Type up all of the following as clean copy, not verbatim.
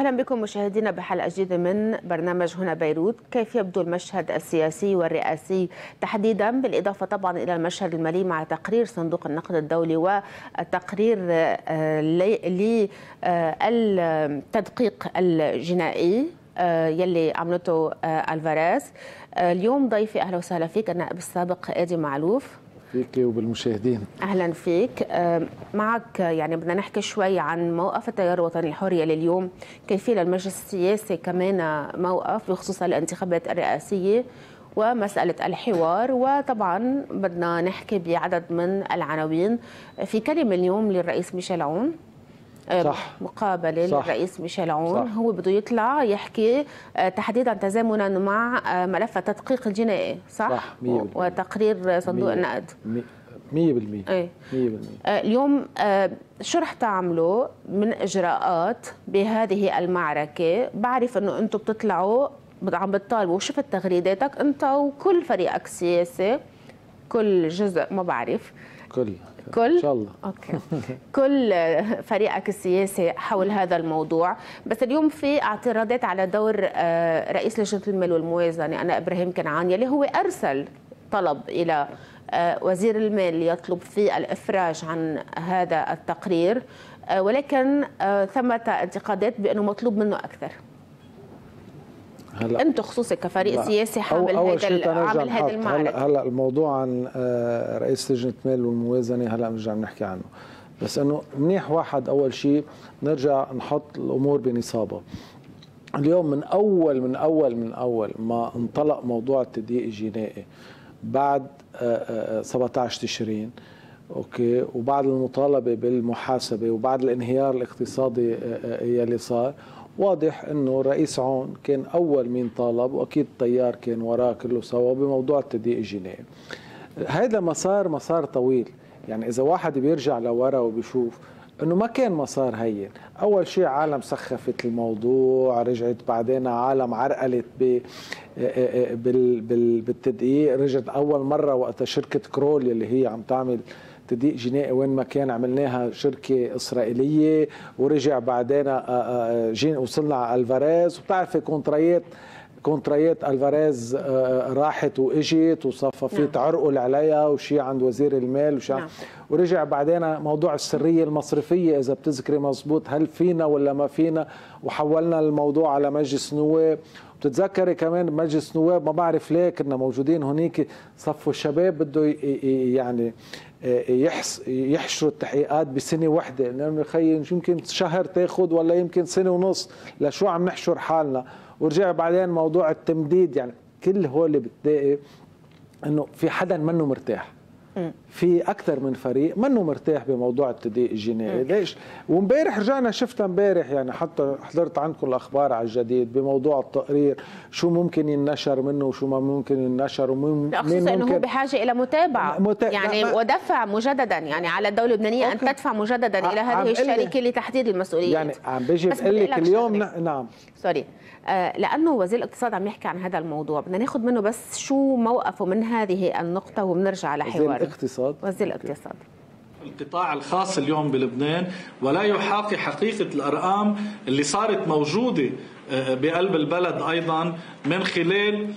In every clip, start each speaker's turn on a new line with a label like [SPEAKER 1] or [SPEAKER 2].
[SPEAKER 1] أهلا بكم مشاهدينا بحلقة جديدة من برنامج هنا بيروت. كيف يبدو المشهد السياسي والرئاسي تحديدا، بالإضافة طبعا إلى المشهد المالي مع تقرير صندوق النقد الدولي والتقرير للتدقيق الجنائي يلي عملته الفاريز. اليوم ضيفي أهلا وسهلا فيك النائب السابق آدي معلوف.
[SPEAKER 2] فيك وبالمشاهدين.
[SPEAKER 1] اهلا فيك. معك يعني بدنا نحكي شوي عن موقف التيار الوطني الحرية لليوم، كيف للمجلس السياسي كمان موقف بخصوص الانتخابات الرئاسية ومسألة الحوار، وطبعا بدنا نحكي بعدد من العناوين. في كلمة اليوم للرئيس ميشيل عون،
[SPEAKER 2] صح.
[SPEAKER 1] مقابلة للرئيس ميشيل عون، هو بده يطلع يحكي تحديدا تزامنا مع ملف التدقيق الجنائي، صح؟
[SPEAKER 2] 100%.
[SPEAKER 1] وتقرير صندوق النقد
[SPEAKER 2] 100%.
[SPEAKER 1] ايه
[SPEAKER 2] 100%.
[SPEAKER 1] اليوم شو رح تعملوا من اجراءات بهذه المعركة؟ بعرف انه انتم بتطلعوا عم بتطالبوا، وشفت تغريداتك انت وكل فريقك السياسي، كل جزء ما بعرف، كل
[SPEAKER 2] ان شاء الله
[SPEAKER 1] اوكي كل فريقك السياسي حول هذا الموضوع. بس اليوم في اعتراضات على دور رئيس لجنة المال والموازنة أنا إبراهيم كنعان، يلي هو أرسل طلب إلى وزير المال ليطلب فيه الإفراج عن هذا التقرير، ولكن ثمة انتقادات بأنه مطلوب منه أكثر. انتم خصوصي كفريق سياسي عامل هذا المعركة.
[SPEAKER 2] هلا الموضوع عن رئيس لجنة المال والموازنة هلا بنرجع بنحكي عنه، بس انه منيح واحد اول شيء نرجع نحط الامور بنصابها. اليوم من اول ما انطلق موضوع التضييق الجنائي بعد 17 تشرين، اوكي، وبعد المطالبة بالمحاسبة وبعد الانهيار الاقتصادي يلي صار، واضح انه الرئيس عون كان اول مين طالب، واكيد التيار كان وراه كله سوا بموضوع التضييق الجنائي. هذا مسار طويل، يعني اذا واحد بيرجع لورا وبيشوف انه ما كان مسار هين. اول شيء عالم سخفت الموضوع، رجعت بعدين عالم عرقلت بالتدقيق، رجعت اول مره وقت شركه كرول اللي هي عم تعمل تضييق جنائي وين ما كان عملناها شركه اسرائيليه، ورجع بعدين وصلنا على الفاريز، وبتعرفي كونترايات الفاريز راحت واجت وصفى في تعرقل عليها وشيء عند وزير المال وشيء ورجع بعدين موضوع السريه المصرفيه اذا بتذكري مزبوط، هل فينا ولا ما فينا، وحولنا الموضوع على مجلس نواب. بتتذكري كمان مجلس نواب ما بعرف ليه كنا موجودين هنيك، صفوا الشباب بده يعني يحشروا التحقيقات بسنه واحده، لانه خيي يمكن شهر تاخذ ولا يمكن سنه ونص، لشو عم نحشر حالنا. ورجع بعدين موضوع التمديد، يعني كل هول بتلاقي انه في حدا منه مرتاح، في اكثر من فريق منه مرتاح بموضوع التضييق الجنائي. ليش؟ وامبارح رجعنا شفتها امبارح، يعني حتى حضرت عندكم الاخبار على الجديد بموضوع التقرير، شو ممكن ينشر منه وشو ما ممكن ينشر، ومين
[SPEAKER 1] خصوصا انه هو بحاجه الى متابعه يعني ودفع مجددا، يعني على الدوله اللبنانيه ان تدفع مجددا الى هذه الشركه لتحديد المسؤوليات.
[SPEAKER 2] يعني عم بيجي بقول لك اليوم نعم
[SPEAKER 1] سوري، لانه وزير الاقتصاد عم يحكي عن هذا الموضوع، بدنا ناخذ منه بس شو موقفه من هذه النقطه وبنرجع لحوار. وزير الاقتصاد.
[SPEAKER 3] القطاع الخاص اليوم بلبنان ولا يحاكي حقيقة الأرقام اللي صارت موجودة بقلب البلد أيضا من خلال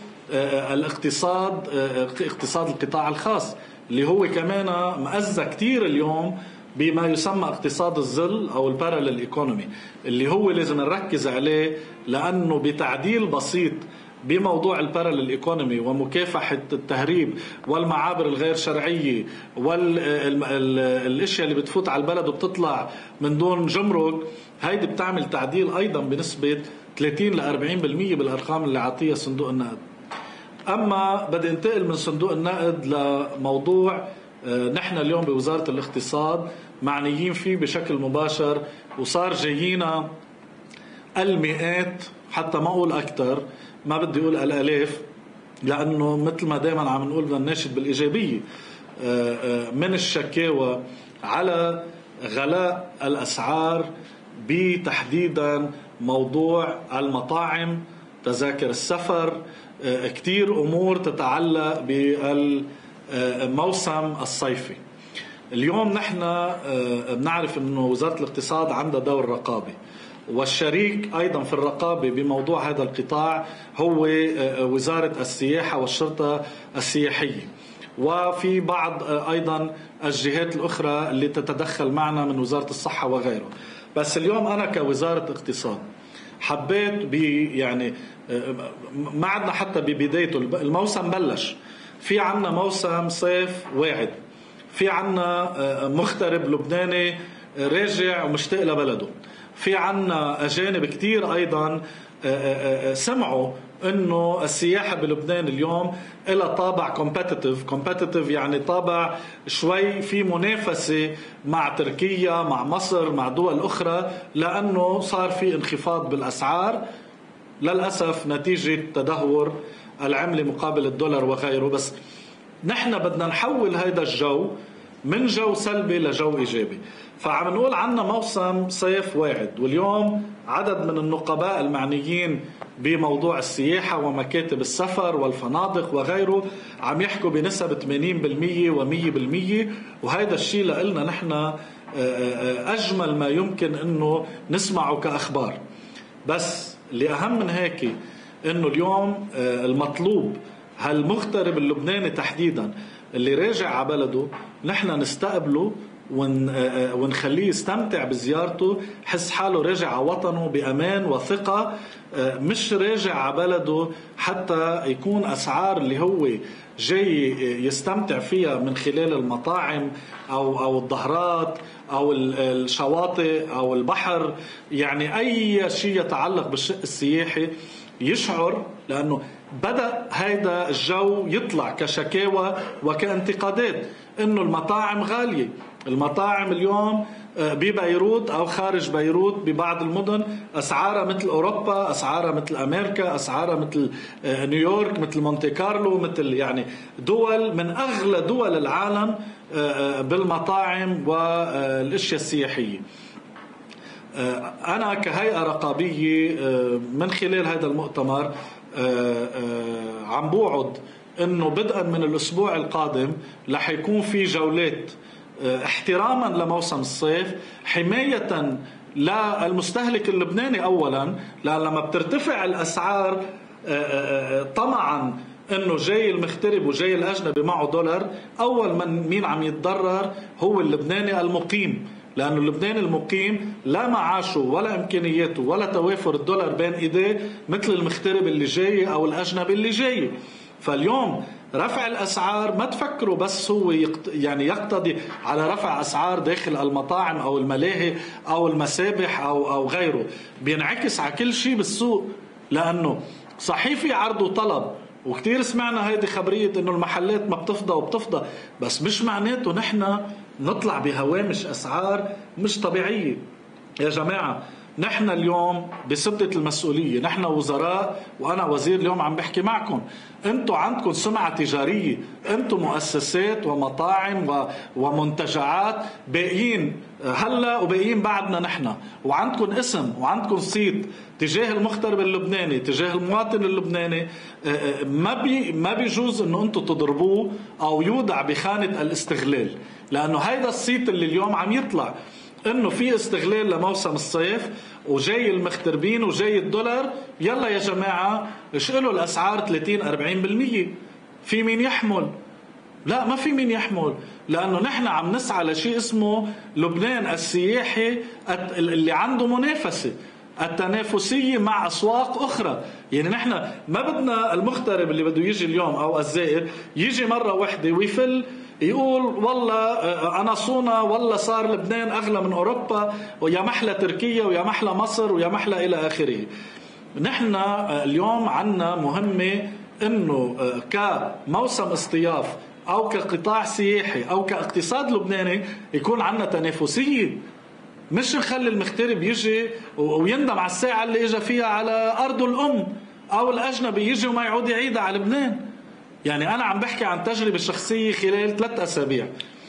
[SPEAKER 3] اقتصاد القطاع الخاص اللي هو كمان مأزة كتير اليوم بما يسمى اقتصاد الظل أو البارالل ايكونومي، اللي هو لازم نركز عليه، لأنه بتعديل بسيط بموضوع البارالل ايكونومي ومكافحة التهريب والمعابر الغير شرعية والاشياء اللي بتفوت على البلد وبتطلع من دون جمرك، هيدي بتعمل تعديل ايضا بنسبة 30 ل 40% بالارقام اللي عطيها صندوق النقد. اما بدي انتقل من صندوق النقد لموضوع نحن اليوم بوزارة الاقتصاد معنيين فيه بشكل مباشر، وصار جايينا المئات حتى ما اقول اكثر، ما بدي اقول الالاف، لانه مثل ما دائما عم نقول بدنا نناشد بالايجابيه من الشكاوى على غلاء الاسعار، بتحديدا موضوع المطاعم، تذاكر السفر، كتير امور تتعلق بالموسم الصيفي. اليوم نحن بنعرف انه وزاره الاقتصاد عندها دور رقابي، والشريك أيضا في الرقابة بموضوع هذا القطاع هو وزارة السياحة والشرطة السياحية، وفي بعض أيضا الجهات الأخرى اللي تتدخل معنا من وزارة الصحة وغيره. بس اليوم أنا كوزارة اقتصاد حبيت يعني ما عدنا حتى ببدايته، الموسم بلش، في عنا موسم صيف واعد، في عنا مغترب لبناني راجع ومشتاق لبلده، في عنا أجانب كتير أيضا سمعوا انه السياحه بلبنان اليوم لها طابع كومبيتيتيف، يعني طابع شوي في منافسه مع تركيا، مع مصر، مع دول اخرى، لانه صار في انخفاض بالاسعار للاسف نتيجه تدهور العمله مقابل الدولار وغيره. بس نحن بدنا نحول هذا الجو من جو سلبي لجو ايجابي. فعم نقول عنا موسم صيف واعد، واليوم عدد من النقباء المعنيين بموضوع السياحة ومكاتب السفر والفنادق وغيره عم يحكوا بنسب 80% و100%، وهذا الشيء لنا نحن أجمل ما يمكن أنه نسمعه كأخبار. بس اللي أهم من هيك أنه اليوم المطلوب هالمغترب اللبناني تحديدا اللي راجع على بلده نحن نستقبله ونخليه يستمتع بزيارته، حس حاله راجع على وطنه بأمان وثقة، مش راجع على بلده حتى يكون أسعار اللي هو جاي يستمتع فيها من خلال المطاعم أو الظهرات أو الشواطئ أو البحر، يعني أي شيء يتعلق بالشق السياحي يشعر، لأنه بدأ هذا الجو يطلع كشكاوى وكانتقادات إنه المطاعم غالية. المطاعم اليوم ببيروت أو خارج بيروت ببعض المدن أسعارها مثل أوروبا، أسعارها مثل أمريكا، أسعارها مثل نيويورك، مثل مونتي كارلو، مثل يعني دول من أغلى دول العالم بالمطاعم والأشياء السياحية. أنا كهيئة رقابية من خلال هذا المؤتمر عم بوعد إنه بدءا من الأسبوع القادم رح يكون في جولات احتراما لموسم الصيف، حماية للمستهلك اللبناني أولا، لأن لما بترتفع الأسعار طمعا انه جاي المغترب وجاي الاجنبي معه دولار، اول من مين عم يتضرر هو اللبناني المقيم، لأنه اللبناني المقيم لا معاشه ولا إمكانياته ولا توافر الدولار بين إيديه مثل المغترب اللي جاي أو الأجنبي اللي جاي. فاليوم رفع الأسعار ما تفكروا بس هو يعني يقتضي على رفع أسعار داخل المطاعم أو الملاهي أو المسابح أو غيره، بينعكس على كل شيء بالسوق، لأنه صحيح في عرض وطلب، وكتير سمعنا هيدي خبرية إنه المحلات ما بتفضى وبتفضى، بس مش معناته نحن نطلع بهوامش أسعار مش طبيعية. يا جماعة نحن اليوم بسدة المسؤولية، نحن وزراء وأنا وزير اليوم عم بحكي معكم، أنتوا عندكم سمعة تجارية، أنتوا مؤسسات ومطاعم ومنتجعات باقيين هلا وباقيين بعدنا نحن، وعندكم اسم وعندكم صيت تجاه المغترب اللبناني، تجاه المواطن اللبناني. ما بيجوز انه انتم تضربوه او يودع بخانة الاستغلال، لانه هيدا الصيت اللي اليوم عم يطلع انه في استغلال لموسم الصيف وجاي المغتربين وجاي الدولار، يلا يا جماعة اشقلوا الاسعار 30-40%. في مين يحمل؟ لا، ما في مين يحمل، لأنه نحن عم نسعى لشيء اسمه لبنان السياحي اللي عنده منافسة، التنافسية مع أسواق أخرى. يعني نحن ما بدنا المغترب اللي بده يجي اليوم أو الزائر يجي مرة واحدة ويفل يقول والله أنا صونا، والله صار لبنان أغلى من أوروبا، ويا محلى تركيا ويا محلى مصر ويا محلى إلى آخره. نحن اليوم عنا مهمة إنه كموسم اصطياف أو كقطاع سياحي أو كاقتصاد لبناني يكون عنا تنافسية، مش نخلي المغترب يجي ويندم على الساعة اللي اجى فيها على أرضه الأم، أو الأجنبي يجي وما يعود يعيدها على لبنان. يعني أنا عم بحكي عن تجربة شخصية خلال 3 أسابيع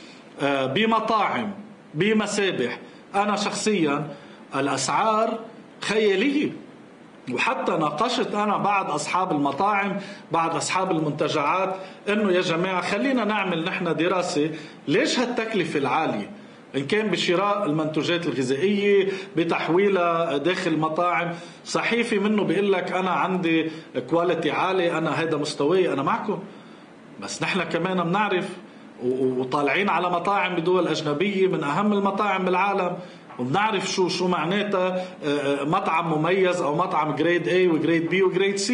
[SPEAKER 3] بمطاعم بمسابح، أنا شخصيا الأسعار خيالية، وحتى ناقشت أنا بعض أصحاب المطاعم بعض أصحاب المنتجعات إنه يا جماعة خلينا نعمل نحن دراسة، ليش هالتكلفة العالية؟ إن كان بشراء المنتوجات الغذائية، بتحويلها داخل المطاعم. صحيح في منه بيقول لك أنا عندي كواليتي عالي، أنا هذا مستوي، أنا معكم، بس نحن كمان بنعرف وطالعين على مطاعم بدول أجنبية من أهم المطاعم بالعالم، وبنعرف شو معناتها مطعم مميز أو مطعم جريد A وجريد B وجريد C.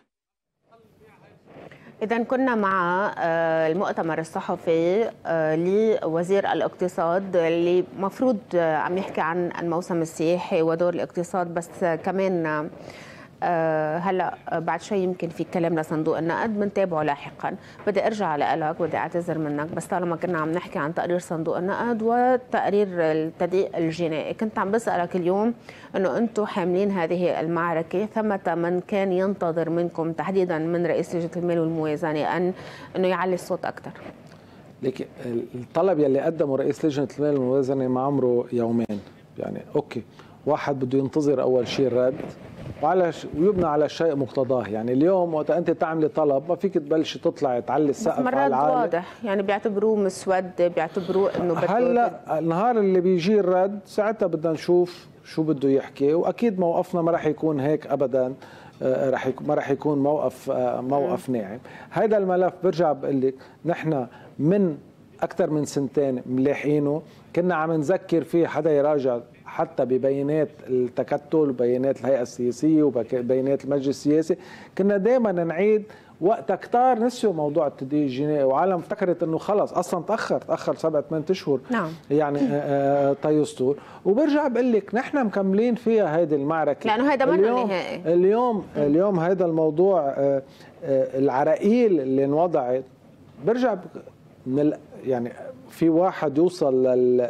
[SPEAKER 1] إذا كنا مع المؤتمر الصحفي لوزير الاقتصاد اللي مفروض عم يحكي عن الموسم السياحي ودور الاقتصاد، بس كمان هلا بعد شوي يمكن في كلام لصندوق النقد بنتابعه لاحقا. بدي ارجع لك، بدي اعتذر منك، بس طالما كنا عم نحكي عن تقرير صندوق النقد وتقرير التضييق الجنائي، كنت عم بسالك اليوم انه انتم حاملين هذه المعركه، ثمة من كان ينتظر منكم تحديدا من رئيس لجنه المال والموازنه انه يعلي الصوت اكثر.
[SPEAKER 2] لكن الطلب يلي قدمه رئيس لجنه المال والموازنه ما عمره يومين، يعني اوكي، واحد بده ينتظر اول شيء الرد ويبنى على الشيء مقتضاه. يعني اليوم وقت انت تعملي طلب ما فيك تبلشي تطلعي تعلي السقف على العالي،
[SPEAKER 1] واضح يعني بيعتبروه مسود، بيعتبروه انه
[SPEAKER 2] هلا النهار اللي بيجي الرد ساعتها بدنا نشوف شو بده يحكي، واكيد موقفنا ما راح يكون هيك ابدا، ما راح يكون موقف ناعم. هذا الملف برجع بقول لك نحن من اكثر من سنتين ملاحقينه، كنا عم نذكر فيه حدا يراجع حتى ببيانات التكتل وبيانات الهيئة السياسية وبيانات المجلس السياسي، كنا دائما نعيد وقت كتار نسيوا موضوع التضييق الجنائي، وعالم افتكرت انه خلص، اصلا تاخر 7-8 اشهر.
[SPEAKER 1] نعم.
[SPEAKER 2] يعني طيستور. وبرجع بقول لك نحن مكملين فيها هذه المعركه،
[SPEAKER 1] لانه هذا منه نهائي.
[SPEAKER 2] اليوم هذا الموضوع العراقيل اللي انوضعت، برجع يعني في واحد يوصل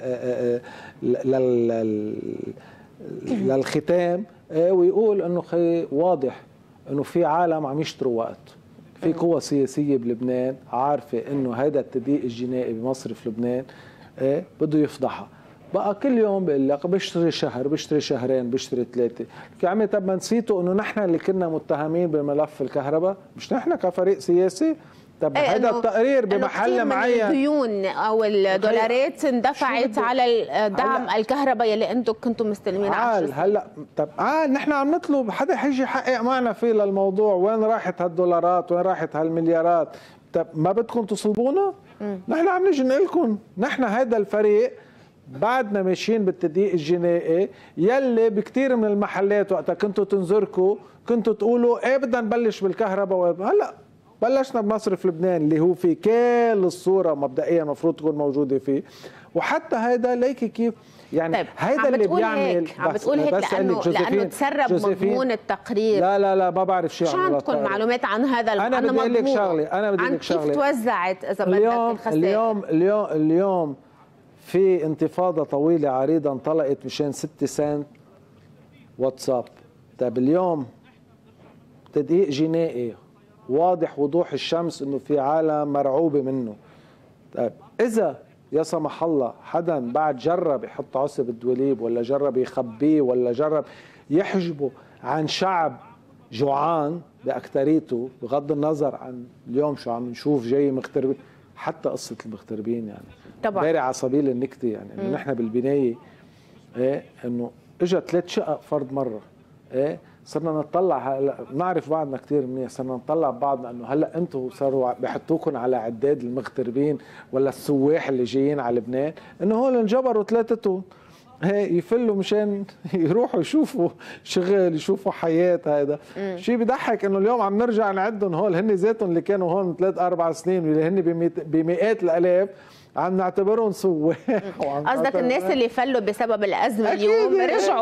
[SPEAKER 2] للختام ويقول انه واضح انه في عالم عم يشتروا وقت، في قوى سياسيه بلبنان عارفه انه هذا التضييق الجنائي بمصرف لبنان بده يفضحها. بقى كل يوم بقول لك بشتري شهر، بشتري شهرين، بشتري 3. يا عمي طب ما نسيتوا انه نحن اللي كنا متهمين بملف الكهرباء، مش نحن كفريق سياسي؟ طب هذا التقرير بمحل معين،
[SPEAKER 1] الديون او الدولارات اندفعت على دعم الكهرباء يلي انتم كنتم مستلمين.
[SPEAKER 2] هلا طب نحن عم نطلب حدا حيجي يحقق معنا فيه للموضوع، وين راحت هالدولارات، وين راحت هالمليارات؟ طب ما بدكم تصلبونا؟ نحن عم نجي نقول لكم نحن هذا الفريق بعدنا ماشيين بالتضييق الجنائي يلي بكثير من المحلات وقتها كنتوا تنظركوا كنتوا تقولوا ايه بدنا نبلش بالكهرباء. هلا بلشنا بمصرف لبنان اللي هو في كل الصوره مبدئيا المفروض تكون موجوده فيه، وحتى هيدا ليكي كيف يعني.
[SPEAKER 1] طيب
[SPEAKER 2] هيدا اللي بيعمل
[SPEAKER 1] عم بتقول هيك لانه تسرب مضمون التقرير.
[SPEAKER 2] لا ما بعرف شيء
[SPEAKER 1] عن شو عندكم معلومات عن هذا
[SPEAKER 2] انا بدي اقول لك شغله،
[SPEAKER 1] كيف توزعت اذا بدك الخسائر.
[SPEAKER 2] اليوم في انتفاضه طويله عريضه انطلقت مشان 6 سنت واتساب. طيب اليوم تدقيق جنائي واضح وضوح الشمس انه في عالم مرعوبه منه. طيب اذا يا سمح الله حدا بعد جرب يحط عصب الدوليب، ولا جرب يخبيه، ولا جرب يحجبه عن شعب جوعان باكثريته، بغض النظر عن اليوم شو عم نشوف جاي مغتربين، حتى قصه المغتربين يعني
[SPEAKER 1] طبعا
[SPEAKER 2] بارع على سبيل النكته، يعني انه نحن بالبنايه انه اجى 3 شقق فرد مره، صرنا نطلع هلا بنعرف بعضنا كثير منيح، صرنا نطلع بعضنا انه هلا انتم صاروا بحطوكم على عداد المغتربين ولا السواح اللي جايين على لبنان، انه هول انجبروا 3 يفلوا مشان يروحوا يشوفوا شغل، يشوفوا حياه. هذا شيء بضحك انه اليوم عم نرجع نعدهم هول هن ذاتهم اللي كانوا هون 3-4 سنين واللي هن بمئات الالاف عم نعتبرهم سواح.
[SPEAKER 1] قصدك الناس اللي فلوا بسبب الازمه اليوم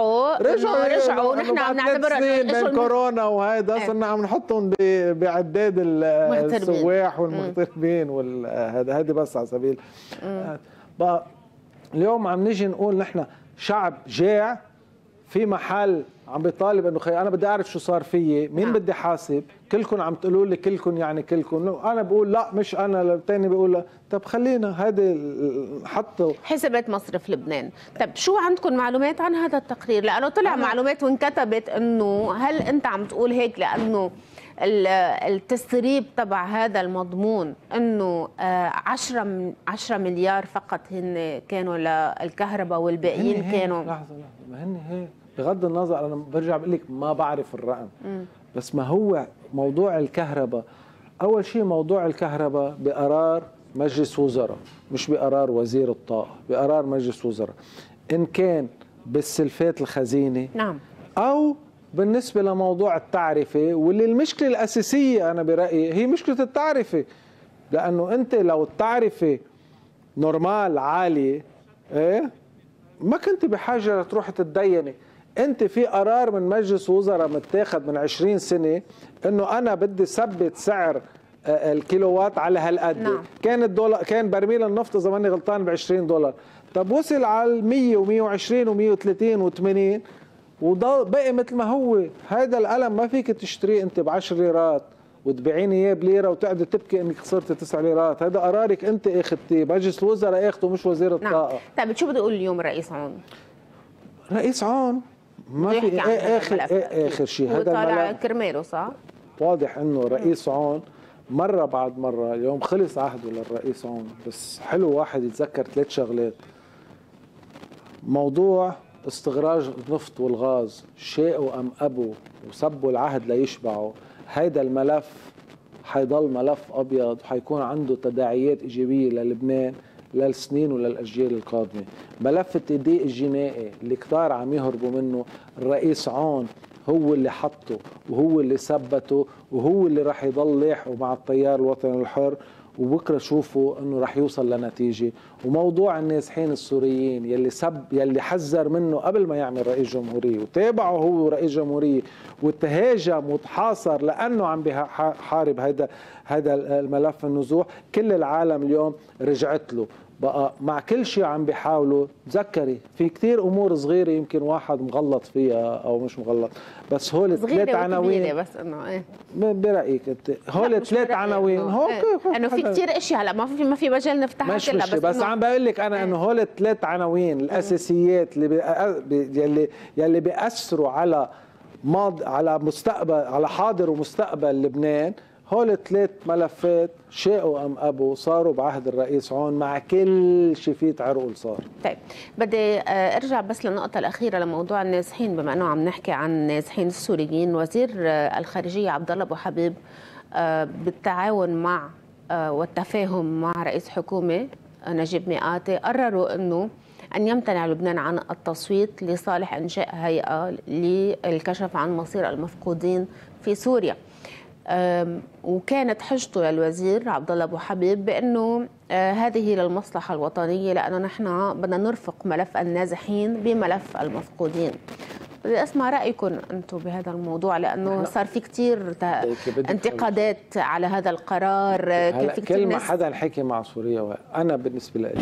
[SPEAKER 1] رجعوا ونحن عم نعتبرهم
[SPEAKER 2] بين كورونا وهذا صرنا عم نحطهم بعداد السواح والمغتربين هذه بس على سبيل. بقى اليوم عم نيجي نقول نحن شعب جاع في محل عم بيطالب انه خي انا بدي اعرف شو صار فيي، مين بدي حاسب؟ كلكم عم تقولوا لي كلكم يعني كلكم، انا بقول لا مش انا، الثاني بيقول لا. طب خلينا هيدي حطوا
[SPEAKER 1] حسبت مصرف لبنان. طب شو عندكم معلومات عن هذا التقرير؟ لانه طلع معلومات وانكتبت انه هل انت عم تقول هيك لانه التسريب تبع هذا المضمون انه 10 مليار فقط هن كانوا للكهرباء والباقيين كانوا
[SPEAKER 2] لحظه ما هن هيك بغض النظر، انا برجع بقول لك ما بعرف الرقم. بس ما هو موضوع الكهرباء، اول شيء موضوع الكهرباء بقرار مجلس وزراء، مش بقرار وزير الطاقه، بقرار مجلس وزراء، ان كان بالسلفات الخزينه
[SPEAKER 1] نعم
[SPEAKER 2] او بالنسبه لموضوع التعرفه، واللي المشكله الاساسيه انا برايي هي مشكله التعرفه. لانه انت لو التعرفه نورمال عاليه ايه ما كنت بحاجه لتروح تتديني. انت في قرار من مجلس وزراء متاخد من 20 سنه انه انا بدي ثبت سعر الكيلووات على هالقد.
[SPEAKER 1] نعم.
[SPEAKER 2] كان الدولار، كان برميل النفط اذا ماني غلطان ب $20، طب وصل على 100 و120 و130 و80 وضل بقي مثل ما هو. هذا القلم ما فيك تشتريه انت ب10 ليرات وتبيعيني اياه بليره وتقعدي تبكي انك خسرتي 9 ليرات. هذا قرارك انت اخذتيه، مجلس الوزراء اخذته مش وزير الطاقه.
[SPEAKER 1] نعم. طيب شو بده يقول اليوم الرئيس عون؟
[SPEAKER 2] رئيس عون ما في اخر شيء هذا
[SPEAKER 1] طالع كرماله صح؟
[SPEAKER 2] واضح انه رئيس عون مره بعد مره. اليوم خلص عهده للرئيس عون، بس حلو واحد يتذكر 3 شغلات. موضوع استخراج النفط والغاز، شاءوا ام ابوا وسبوا العهد ليشبعوا، هيدا الملف حيضل ملف ابيض وحيكون عنده تداعيات ايجابيه للبنان للسنين وللاجيال القادمه. ملف التضييق الجنائي اللي كتار عم يهربوا منه، الرئيس عون هو اللي حطه وهو اللي ثبته وهو اللي راح يضل لاحقه مع التيار الوطني الحر، وبكره شوفوا انه راح يوصل لنتيجه. وموضوع النازحين السوريين يلي حذر منه قبل ما يعمل رئيس جمهوريه وتابعه هو رئيس جمهوريه وتهاجم وتحاصر لانه عم بحارب هذا الملف النزوح، كل العالم اليوم رجعت له. بقى مع كل شيء عم بيحاولوا، تذكري في كثير امور صغيره يمكن واحد مغلط فيها او مش مغلط، بس هول 3 عناوين
[SPEAKER 1] بس انه ايه
[SPEAKER 2] برايك انت هول 3 عناوين هو
[SPEAKER 1] انه في كثير اشياء هلا ما في مجال نفتحها كلها،
[SPEAKER 2] بس عم بقول لك انا انه هول 3 عناوين الاساسيات يلي بيأثروا على على مستقبل، على حاضر ومستقبل لبنان. هول 3 ملفات شاءوا ام ابوا صاروا بعهد الرئيس عون مع كل شفيت عرقه صار.
[SPEAKER 1] طيب بدي ارجع بس للنقطة الأخيرة لموضوع النازحين، بما انه عم نحكي عن النازحين السوريين. وزير الخارجية عبد الله ابو حبيب بالتعاون مع والتفاهم مع رئيس حكومة نجيب مئاتي قرروا انه أن يمتنع لبنان عن التصويت لصالح إنشاء هيئة للكشف عن مصير المفقودين في سوريا. وكانت حجته للوزير عبد الله ابو حبيب بانه هذه للمصلحه الوطنيه، لانه نحن بدنا نرفق ملف النازحين بملف المفقودين. بدي اسمع رايكم انتم بهذا الموضوع، لانه صار في كثير انتقادات على هذا القرار.
[SPEAKER 2] في كل ما حدا حكي مع سوريا، انا بالنسبه لي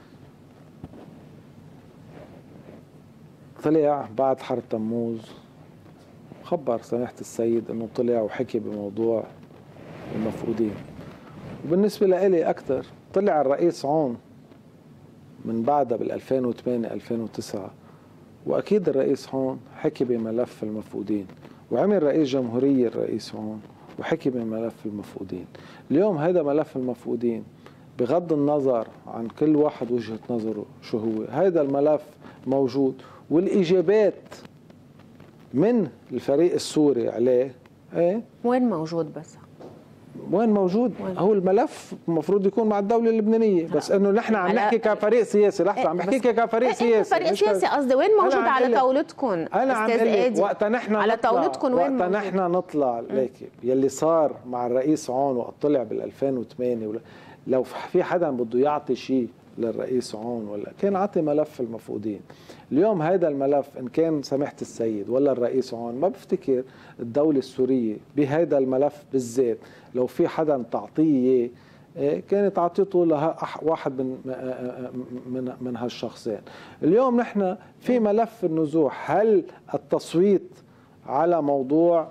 [SPEAKER 2] طلع بعد حرب تموز خبر سماحة السيد انه طلع وحكي بموضوع المفقودين. وبالنسبة لإلي أكثر طلع الرئيس عون من بعدها بال 2008 2009، وأكيد الرئيس عون حكي بملف المفقودين، وعمل رئيس جمهورية الرئيس عون وحكي بملف المفقودين. اليوم هذا ملف المفقودين بغض النظر عن كل واحد وجهة نظره شو هو، هذا الملف موجود، والإجابات من الفريق السوري عليه ايه
[SPEAKER 1] وين موجود؟ بس
[SPEAKER 2] وين موجود؟ هو الملف المفروض يكون مع الدولة اللبنانية، بس انه نحن عم نحكي كفريق سياسي. لحظة عم بحكيك كفريق سياسي.
[SPEAKER 1] فريق سياسي قصدي، وين موجود على طاولتكم؟
[SPEAKER 2] انا عم اقول وقتا نحن
[SPEAKER 1] على طاولتكم وين موجود؟
[SPEAKER 2] وقتا نحن نطلع ليكي يلي صار مع الرئيس عون وقت طلع بال 2008 لو في حدا بده يعطي شيء للرئيس عون ولا كان عطي ملف المفقودين. اليوم هذا الملف ان كان سماحة السيد ولا الرئيس عون، ما بفتكر الدولة السورية بهذا الملف بالذات لو في حدا تعطيه كانت عطيته واحد من هالشخصين. اليوم نحن في ملف النزوح، هل التصويت على موضوع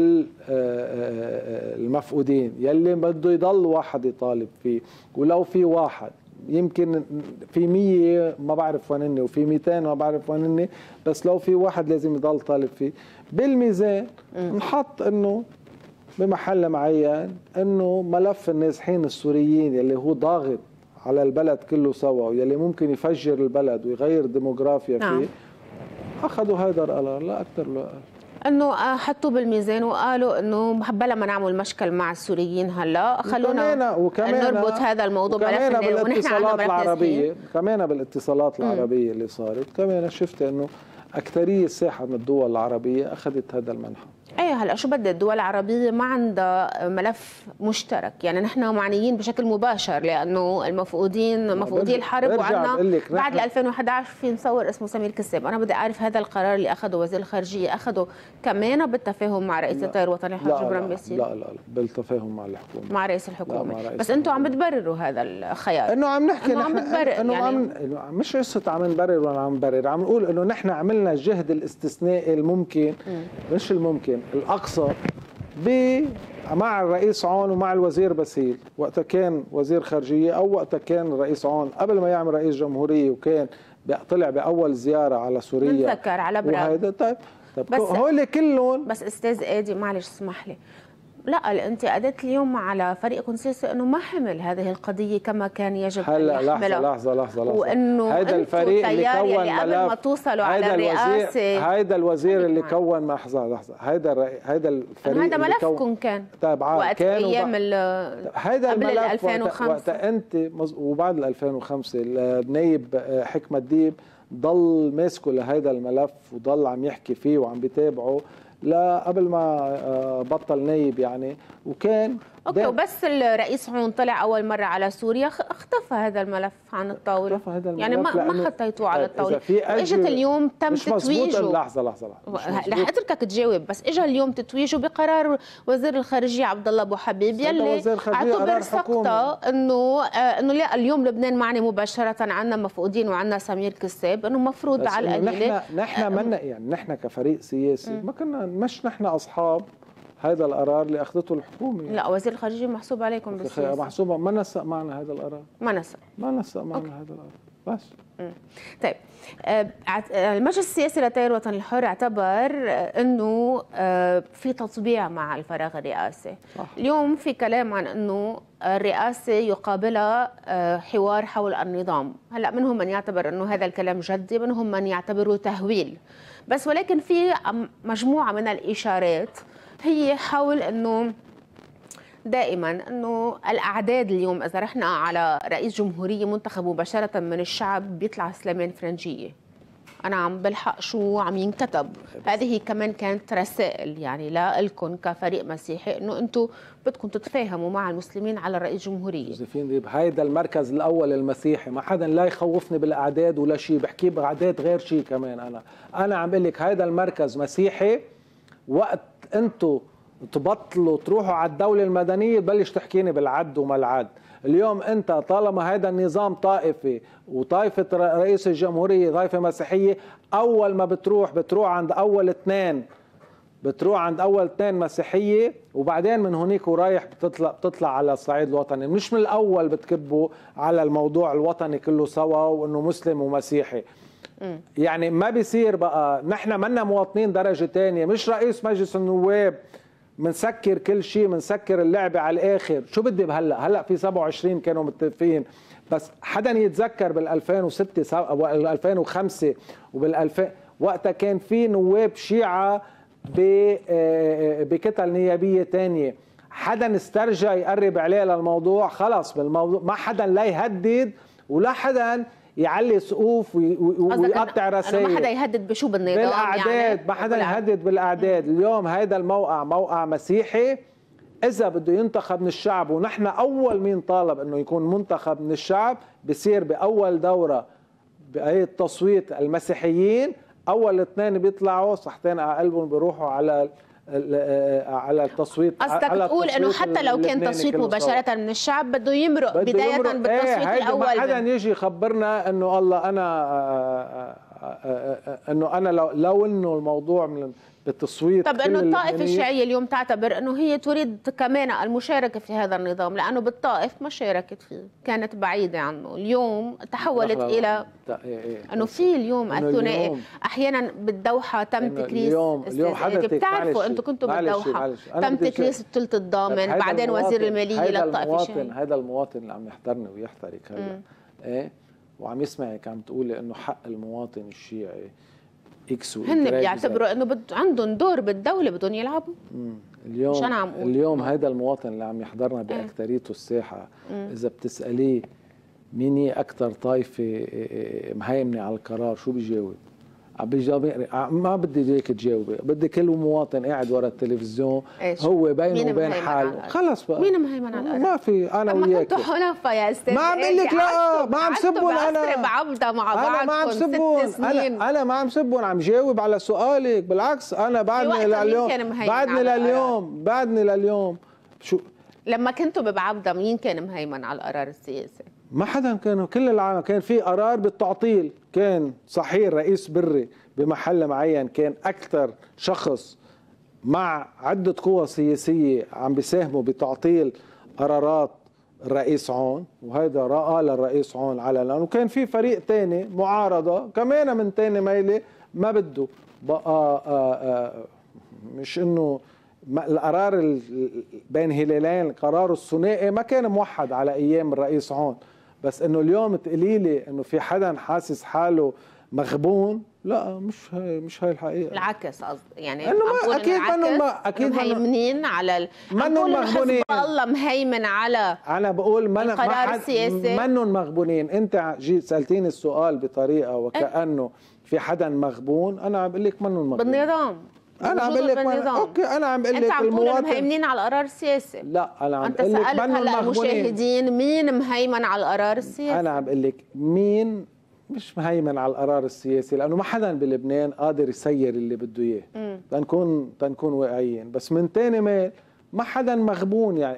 [SPEAKER 2] المفقودين يلي بده يضل واحد يطالب فيه، ولو في واحد يمكن في 100 ما بعرف وين هن وفي 200 ما بعرف وين هن، بس لو في واحد لازم يضل طالب فيه بالميزان، نحط انه بمحل معين انه ملف النازحين السوريين يلي هو ضاغط على البلد كله سوا ويلي ممكن يفجر البلد ويغير الديموغرافيا فيه، اخذوا هذا القرار لا اكثر ولا اقل.
[SPEAKER 1] انه حطوا بالميزان وقالوا انه بلا ما نعمل مشكل مع السوريين هلا، خلونا نربط هذا الموضوع
[SPEAKER 2] كمان بالاتصالات العربيه، كمان بالاتصالات العربيه اللي صارت كمان شفت انه اكثريه الساحه من الدول العربيه اخذت هذا المنحى.
[SPEAKER 1] ايه هلا شو بدي، الدول العربيه ما عندها ملف مشترك، يعني نحن معنيين بشكل مباشر لانه المفقودين مفقودي الحرب، وعندنا بعد 2011 في مصور اسمه سمير كساب. انا بدي اعرف هذا القرار اللي اخذه وزير الخارجيه اخذه كمان بالتفاهم مع رئيس التيار الوطني حاج جبران باسيل؟
[SPEAKER 2] لا بالتفاهم مع الحكومه،
[SPEAKER 1] مع رئيس الحكومه. بس انتم عم بتبرروا هذا الخيار،
[SPEAKER 2] انه عم نحكي
[SPEAKER 1] انه عم بتبرر،
[SPEAKER 2] انه
[SPEAKER 1] يعني
[SPEAKER 2] مش قصه عم نبرر ولا عم نبرر، عم نقول انه نحن عملنا الجهد الاستثنائي الممكن مش الممكن الاقصى مع الرئيس عون ومع الوزير باسيل وقتها كان وزير خارجيه، او وقتها كان الرئيس عون قبل ما يعمل رئيس جمهوريه، وكان طلع باول زياره على سوريا
[SPEAKER 1] بنتذكر على براغ.
[SPEAKER 2] طيب هول كلهم.
[SPEAKER 1] بس استاذ ادي معلش اسمح لي، لا الانتقادات اليوم على فريقكم السياسي انه ما حمل هذه القضيه كما كان يجب ان يحملها.
[SPEAKER 2] لحظه
[SPEAKER 1] وانه
[SPEAKER 2] هذا الفريق اللي كون ملف
[SPEAKER 1] قبل ما توصلوا على الرئاسه،
[SPEAKER 2] هذا الوزير اللي كون لحظه هذا الفريق
[SPEAKER 1] هذا ملفكم كان
[SPEAKER 2] وقت
[SPEAKER 1] ايام
[SPEAKER 2] هذا
[SPEAKER 1] قبل
[SPEAKER 2] الملف
[SPEAKER 1] 2005
[SPEAKER 2] وقت انت وبعد 2005 النايب حكمة ديب ضل ماسكه لهذا الملف وضل عم يحكي فيه وعم بيتابعه لا قبل ما بطل نايب يعني، وكان
[SPEAKER 1] اوكي. وبس الرئيس عون طلع اول مره على سوريا اختفى هذا الملف عن الطاوله، يعني ما حطيتوه على الطاوله، واجت اليوم تم تتويجه.
[SPEAKER 2] لحظه
[SPEAKER 1] رح اتركك تجاوب، بس اجى اليوم تتويجه بقرار وزير الخارجيه عبد الله ابو حبيب يلي اعتبر سقطه انه لا اليوم لبنان معني مباشره، عندنا مفقودين وعندنا سمير كساب، انه مفروض على القليله.
[SPEAKER 2] نحن منا يعني نحن كفريق سياسي ما كنا مش نحن اصحاب هذا القرار اللي اخذته الحكومه.
[SPEAKER 1] لا وزير الخارجيه محسوب عليكم بالسياسه.
[SPEAKER 2] محسوبه، ما نسق معنا هذا القرار، ما نسق معنا هذا القرار بس.
[SPEAKER 1] طيب المجلس السياسي للتيار الوطني الحر اعتبر انه في تطبيع مع الفراغ الرئاسي. صح. اليوم في كلام عن انه الرئاسه يقابلها حوار حول النظام، هلا منهم من يعتبر انه هذا الكلام جدي، منهم من يعتبره تهويل، بس ولكن في مجموعه من الاشارات هي حول انه دائما انه الاعداد اليوم اذا رحنا على رئيس جمهوريه منتخب مباشره من الشعب بيطلع سليمان فرنجيه. انا عم بلحق شو عم ينكتب، هذه كمان كانت رسائل يعني لكم كفريق مسيحي انه انتم بدكم تتفاهموا مع المسلمين على رئيس جمهوريه. جوزيفين
[SPEAKER 2] هيدا المركز الاول المسيحي، ما حدا لا يخوفني بالاعداد ولا شيء، بحكي باعداد غير شيء كمان. انا عم بقول لك هيدا المركز مسيحي، وقت انتم تبطلوا تروحوا على الدولة المدنية تبلش تحكيني بالعد وما العد. اليوم انت طالما هذا النظام طائفي وطائفة رئيس الجمهورية طائفة مسيحية، اول ما بتروح عند اول اثنين، بتروح عند اول اثنين مسيحية، وبعدين من هونيك ورايح بتطلع على الصعيد الوطني، مش من الاول بتكبوا على الموضوع الوطني كله سوا وانه مسلم ومسيحي. يعني ما بيصير بقى نحن منا مواطنين درجة ثانية، مش رئيس مجلس النواب منسكر كل شيء، منسكر اللعبة على الآخر. شو بدي بهلا في 27 كانوا متفقين، بس حدا يتذكر بال 2006 وال 2005 وبال 2000 وقتها كان في نواب شيعة بكتل نيابية تانية، حدا استرجع يقرب عليه للموضوع؟ خلص بالموضوع ما حدا لا يهدد ولا حدا يعلي سقوف ويقطع رسائل.
[SPEAKER 1] ما حدا يهدد بشو بالنظام
[SPEAKER 2] بالاعداد يعني؟ ما حدا يهدد بالاعداد. اليوم هذا الموقع موقع مسيحي، اذا بده ينتخب من الشعب، ونحن اول مين طالب انه يكون منتخب من الشعب، بصير باول دوره بآية تصويت المسيحيين اول اثنين بيطلعوا صحتين على قلبهم بيروحوا على على التصويت.
[SPEAKER 1] قصدك تقول انه حتى لو كان تصويت مباشره من الشعب بده يمرق بدايه بالتصويت الاول؟
[SPEAKER 2] ما حدا يجي يخبرنا انه الله انا لو انه الموضوع بالتصويت.
[SPEAKER 1] طب انه الطائفه الشيعيه اليوم تعتبر انه هي تريد كمان المشاركه في هذا النظام، لانه بالطائف ما شاركت فيه، كانت بعيده عنه، اليوم تحولت الى انه في اليوم الثنائي. احيانا بالدوحه تم تكريس
[SPEAKER 2] اليوم حدث،
[SPEAKER 1] بتعرفوا انتم كنتوا بالدوحه تم تكريس الثلث الضامن، بعدين وزير الماليه للطائفه الشيعيه.
[SPEAKER 2] هذا المواطن اللي عم يحضرني ويحترق هلا ايه وعم يسمعك عم تقولي انه حق المواطن الشيعي اكس
[SPEAKER 1] هن بيعتبروا انه عندهم دور بالدوله بدهم يلعبوا.
[SPEAKER 2] اليوم هذا المواطن اللي عم يحضرنا باكثريته الساحه اذا بتساليه مين هي اكثر طائفه مهيمنه على القرار شو بيجاوب؟ ما بدي اياك تجاوبي، بدي كل مواطن قاعد ورا التلفزيون هو بينه وبين حاله. خلص بقى
[SPEAKER 1] مين مهيمن على القرار؟
[SPEAKER 2] ما في. انا وياك
[SPEAKER 1] ما كنتوا حلفاء يا استاذ.
[SPEAKER 2] ما عم بقول لك لا، ما عم سبون. انا
[SPEAKER 1] بعبده مع بعض.
[SPEAKER 2] انا ما عم سبون. انا ما عم سبون، عم جاوب على سؤالك. بالعكس انا بعدني لليوم شو
[SPEAKER 1] لما كنتوا ببعبده مين كان مهيمن على القرار السياسي؟
[SPEAKER 2] ما حدا. كانوا كل العالم كان في قرار بالتعطيل، كان صحيح رئيس بري بمحل معين كان أكثر شخص مع عدة قوى سياسية عم بيساهموا بتعطيل قرارات الرئيس عون، وهذا قال الرئيس عون علنا. وكان في فريق تاني معارضة كمان من تاني ميلة ما بده بقى مش انه القرار بين هلالين القرار الثنائي ما كان موحد على ايام الرئيس عون، بس انه اليوم تقولي لي انه في حدا حاسس حاله مغبون، لا مش هاي الحقيقه.
[SPEAKER 1] العكس قصدي يعني
[SPEAKER 2] انه اكيد
[SPEAKER 1] مهيمنين على
[SPEAKER 2] منن مغبونين.
[SPEAKER 1] الله مهيمن على
[SPEAKER 2] انا بقول
[SPEAKER 1] القرار السياسي.
[SPEAKER 2] منن مغبونين. انت جيت سالتيني السؤال بطريقه وكانه في حدا مغبون، انا عم بقول لك منن مغبون
[SPEAKER 1] بالنظام.
[SPEAKER 2] انا عم بقول لك اوكي، انا عم بقول لك
[SPEAKER 1] المواطن مهيمنين على القرار السياسي.
[SPEAKER 2] لا انا عم بقول لك منن مغبونين.
[SPEAKER 1] المشاهدين مين مهيمن على القرار السياسي؟
[SPEAKER 2] انا عم بقول لك مين مش مهيمن على القرار السياسي، لانه ما حدا بلبنان قادر يسير اللي بده اياه. تنكون واقعيين. بس من تاني مال ما حدا مغبون، يعني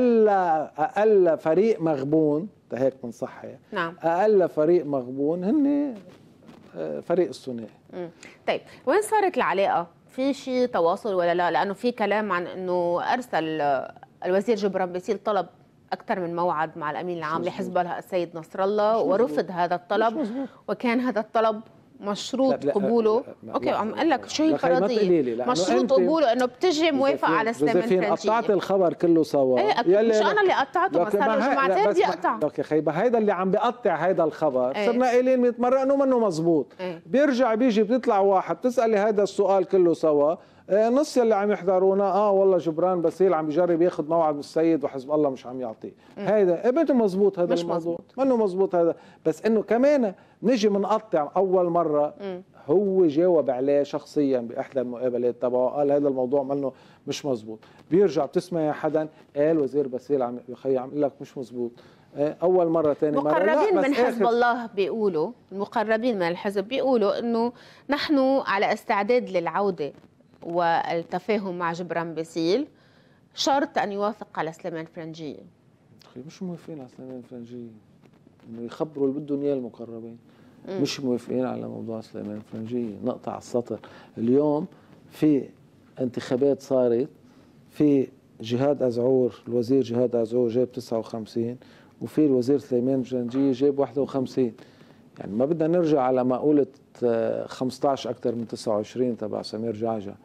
[SPEAKER 2] اقل فريق مغبون هيك بنصحي.
[SPEAKER 1] نعم.
[SPEAKER 2] اقل فريق مغبون هن فريق الثنائي.
[SPEAKER 1] طيب وين صارت العلاقه؟ في شيء تواصل ولا لا؟ لانه في كلام عن انه ارسل الوزير جبران باسيل طلب أكثر من موعد مع الأمين العام لحزب الله السيد نصر الله، ورفض هذا الطلب، وكان هذا الطلب مشروط قبوله. اوكي عم اقول لك شو هي الفرضيه؟ مشروط قبوله انه بتجي موافقه على سليمان فرنجيه.
[SPEAKER 2] قطعت الخبر كله سوا.
[SPEAKER 1] ايه مش انا اللي قطعته، بس صار له جمعتين بيقطع.
[SPEAKER 2] اوكي خيبه هيدا اللي عم بيقطع هيدا الخبر صرنا قايلين 100 مره انه منه مزبوط. بيرجع بيجي بتطلع واحد بتسالي هذا السؤال كله سوا، نص يلي عم يحضرونا والله جبران باسيل عم بيجرب ياخذ موعد من السيد وحزب الله مش عم يعطيه. هيدا ابدا مزبوط، هذا الموضوع منه مزبوط هذا. بس انه كمان نجي منقطع اول مره. هو جاوب عليه شخصيا باحدى المقابلات تبعه، قال هذا الموضوع منه مش مزبوط. بيرجع بتسمع حدا قال وزير باسيل عم يقول لك مش مزبوط اول مره ثاني مره.
[SPEAKER 1] مقربين من حزب الله بيقولوا، المقربين من الحزب بيقولوا انه نحن على استعداد للعوده والتفاهم مع جبران باسيل، شرط ان يوافق على سليمان فرنجيه.
[SPEAKER 2] مش موافقين على سليمان فرنجيه، انه يخبروا اللي بدهم اياه المقربين. مش موافقين على موضوع سليمان فرنجيه، نقطع السطر. اليوم في انتخابات صارت، في جهاد أزعور، الوزير جهاد أزعور جاب 59، وفي الوزير سليمان فرنجيه جاب 51. يعني ما بدنا نرجع على مقولة 15 أكثر من 29 تبع سمير جعجع.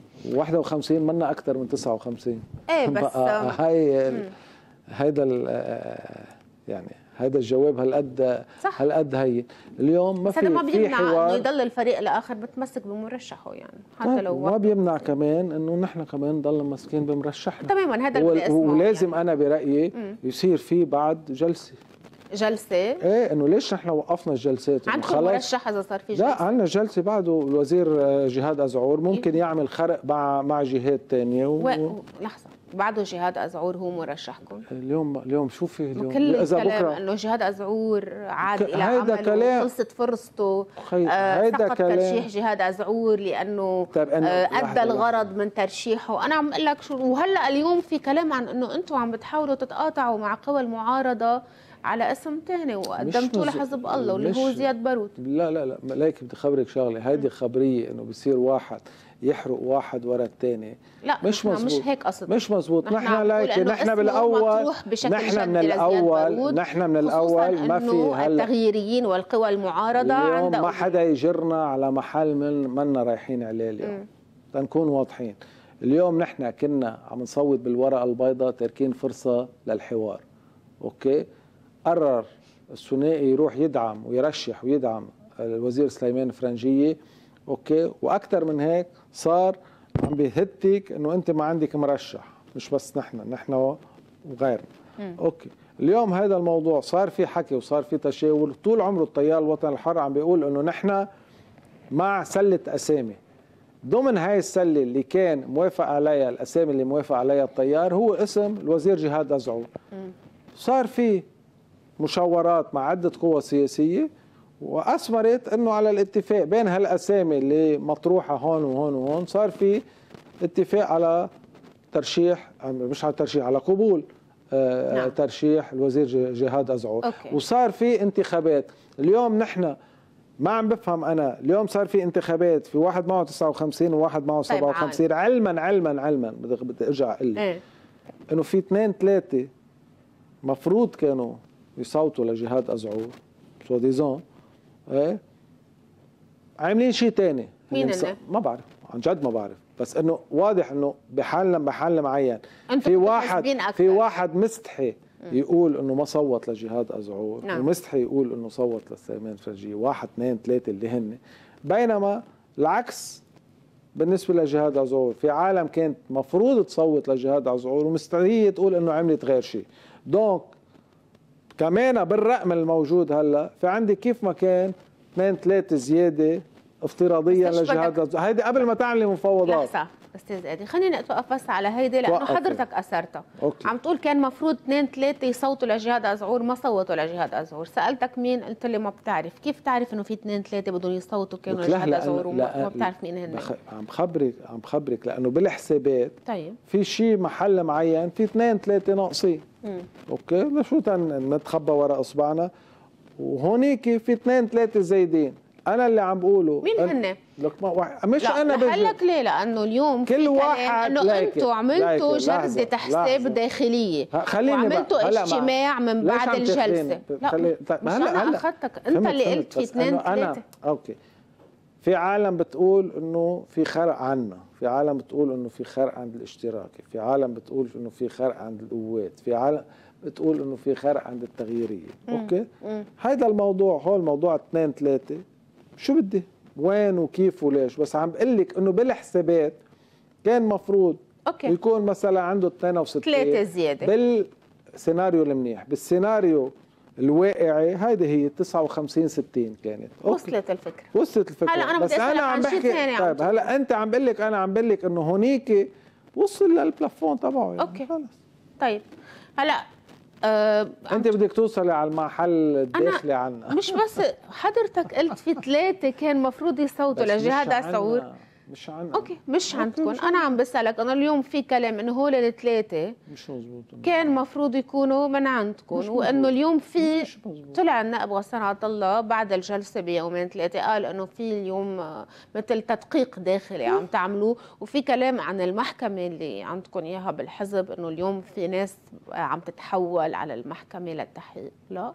[SPEAKER 2] 51 منا أكثر من 59.
[SPEAKER 1] ايه بس
[SPEAKER 2] هيدا يعني هيدا الجواب هالقد هي اليوم ما في
[SPEAKER 1] ما بيمنع انه يضل الفريق الاخر متمسك بمرشحه، يعني حتى لو
[SPEAKER 2] ما بيمنع كمان انه نحن كمان نضل ماسكين بمرشحنا
[SPEAKER 1] تماما. هذا اللي اسمه
[SPEAKER 2] ولازم يعني. انا برايي يصير في بعد جلسه ايه انه ليش نحن وقفنا الجلسات؟
[SPEAKER 1] عندكم مرشح اذا صار في جلسه؟
[SPEAKER 2] لا عندنا جلسه بعده. الوزير جهاد أزعور ممكن يعمل خرق مع جهات ثانيه
[SPEAKER 1] لحظه بعده جهاد أزعور هو مرشحكم؟
[SPEAKER 2] اليوم شوفي اليوم
[SPEAKER 1] كل
[SPEAKER 2] اذا
[SPEAKER 1] الكلام
[SPEAKER 2] بكره
[SPEAKER 1] انه جهاد أزعور عاد الى
[SPEAKER 2] هيدا
[SPEAKER 1] عمله
[SPEAKER 2] كلام
[SPEAKER 1] وخلصت فرصته،
[SPEAKER 2] هيدا
[SPEAKER 1] سقط
[SPEAKER 2] كلام
[SPEAKER 1] ترشيح جهاد أزعور لانه
[SPEAKER 2] طيب
[SPEAKER 1] ادى الغرض من ترشيحه. انا عم اقول لك شو، وهلا اليوم في كلام عن انه انتم عم بتحاولوا تتقاطعوا مع قوى المعارضه على اسم ثاني وقدمتوه لحزب الله واللي هو زياد باروت.
[SPEAKER 2] لا ليك بدي خبرك شغله، هيدي خبريه انه بصير واحد يحرق واحد ورا الثاني.
[SPEAKER 1] لا مش مزبوط، مش هيك قصدي،
[SPEAKER 2] مش مزبوط. نحن ليك نحن بالاول نحن من الاول ما في هلا
[SPEAKER 1] التغييريين والقوى المعارضه
[SPEAKER 2] اليوم ما حدا يجرنا على محل منا رايحين عليه اليوم. تنكون واضحين، اليوم نحن كنا عم نصوت بالورقه البيضاء تاركين فرصه للحوار. اوكي، قرر الثنائي يروح يدعم ويرشح ويدعم الوزير سليمان فرنجيه. اوكي، واكثر من هيك صار عم بيهتك انه انت ما عندك مرشح، مش بس نحن وغيرنا. اوكي، اليوم هذا الموضوع صار في حكي وصار في تشاور. طول عمره التيار الوطني الحر عم بيقول انه نحن مع سله اسامي، ضمن هاي السله اللي كان موافق عليها، الاسامي اللي موافق عليها التيار هو اسم الوزير جهاد أزعور. صار في مشاورات مع عده قوى سياسيه واثمرت انه على الاتفاق بين هالاسامي اللي مطروحه هون وهون وهون، صار في اتفاق على ترشيح، مش على ترشيح، على قبول نعم. ترشيح الوزير جهاد أزعور. وصار في انتخابات. اليوم نحن ما عم بفهم انا، اليوم صار في انتخابات، في واحد معه 59 وواحد معه 57. علما بدي ارجع اقول لك انه في 2 3 مفروض كانوا يصوتوا لجهاد أزعور سوا ديزون، ايه عاملين شيء ثاني.
[SPEAKER 1] مين هن؟
[SPEAKER 2] ما بعرف، عن جد ما بعرف، بس انه واضح انه بحال معين في واحد مستحي يقول انه ما صوت لجهاد أزعور، نعم. ومستحي يقول انه صوت لسليمان فرنجيه. 1 2 3 اللي هن، بينما العكس بالنسبه لجهاد أزعور في عالم كانت مفروض تصوت لجهاد أزعور ومستحيل تقول انه عملت غير شيء. دونك كمان بالرقم الموجود هلا في عندي كيف ما كان 2 3 زياده افتراضيا لجهاد أزعور. هيدي قبل ما تعملي مفاوضات.
[SPEAKER 1] لحظه استاذ ادي، خليني اتوقف بس على هيدي لانه حضرتك اثرتها. عم تقول كان مفروض 2 3 يصوتوا لجهاد أزعور، ما صوتوا لجهاد أزعور. سالتك مين، قلت لي ما بتعرف. كيف تعرف انه في 2 3 بدهم يصوتوا كانوا لجهاد أزعور وما بتعرف مين هن؟
[SPEAKER 2] عم بخبرك لانه بالحسابات
[SPEAKER 1] طيب
[SPEAKER 2] في شيء محل معين في 2 3 ناقصين. اوكي، لشو نتخبى وراء اصبعنا؟ وهونيك في 2 3 زايدين. انا اللي عم بقوله
[SPEAKER 1] مين هن؟
[SPEAKER 2] مش انا
[SPEAKER 1] بقول ليه؟ لانه اليوم
[SPEAKER 2] كل واحد
[SPEAKER 1] انه انتم عملتوا جرده حساب داخليه وعملتوا اجتماع من بعد الجلسه. لا انا اخذتك انت اللي قلت في 2 3.
[SPEAKER 2] اوكي، في عالم بتقول انه في خرق عنا، في عالم بتقول انه في خرق عند الاشتراكي، في عالم بتقول انه في خرق عند القوات، في عالم بتقول انه في خرق عند التغييريه. اوكي، هذا الموضوع هو الموضوع 2 3 شو بدي وين وكيف وليش. بس عم بقول لك انه بالحسابات كان مفروض يكون مثلا عنده 62
[SPEAKER 1] 3 زياده
[SPEAKER 2] بالسيناريو المنيح. بالسيناريو الواقعي هيدي هي 59 60 كانت.
[SPEAKER 1] وصلت الفكره.
[SPEAKER 2] هلا
[SPEAKER 1] انا بس انا عم بحكي
[SPEAKER 2] طيب هلا انت عم بقول لك، انا عم بقول لك انه هونيك وصل للبلافون تبعه يعني.
[SPEAKER 1] اوكي خلص. طيب هلا
[SPEAKER 2] انت بدك توصلي على المحل الداخلي عنا.
[SPEAKER 1] مش بس حضرتك قلت في 3 كان مفروض يصوتوا لجهاد أزعور.
[SPEAKER 2] مش عنا.
[SPEAKER 1] اوكي مش عندكم. انا عم بسالك، انا اليوم في كلام انه هول الثلاثه
[SPEAKER 2] مش مزبوط
[SPEAKER 1] كان مفروض يكونوا من عندكم، وانه اليوم في طلع النائب غسان عطا الله بعد الجلسه بيومين 3 قال انه في اليوم مثل تدقيق داخلي عم تعملوه، وفي كلام عن المحكمه اللي عندكم اياها بالحزب انه اليوم في ناس عم تتحول على المحكمه للتحقيق. لا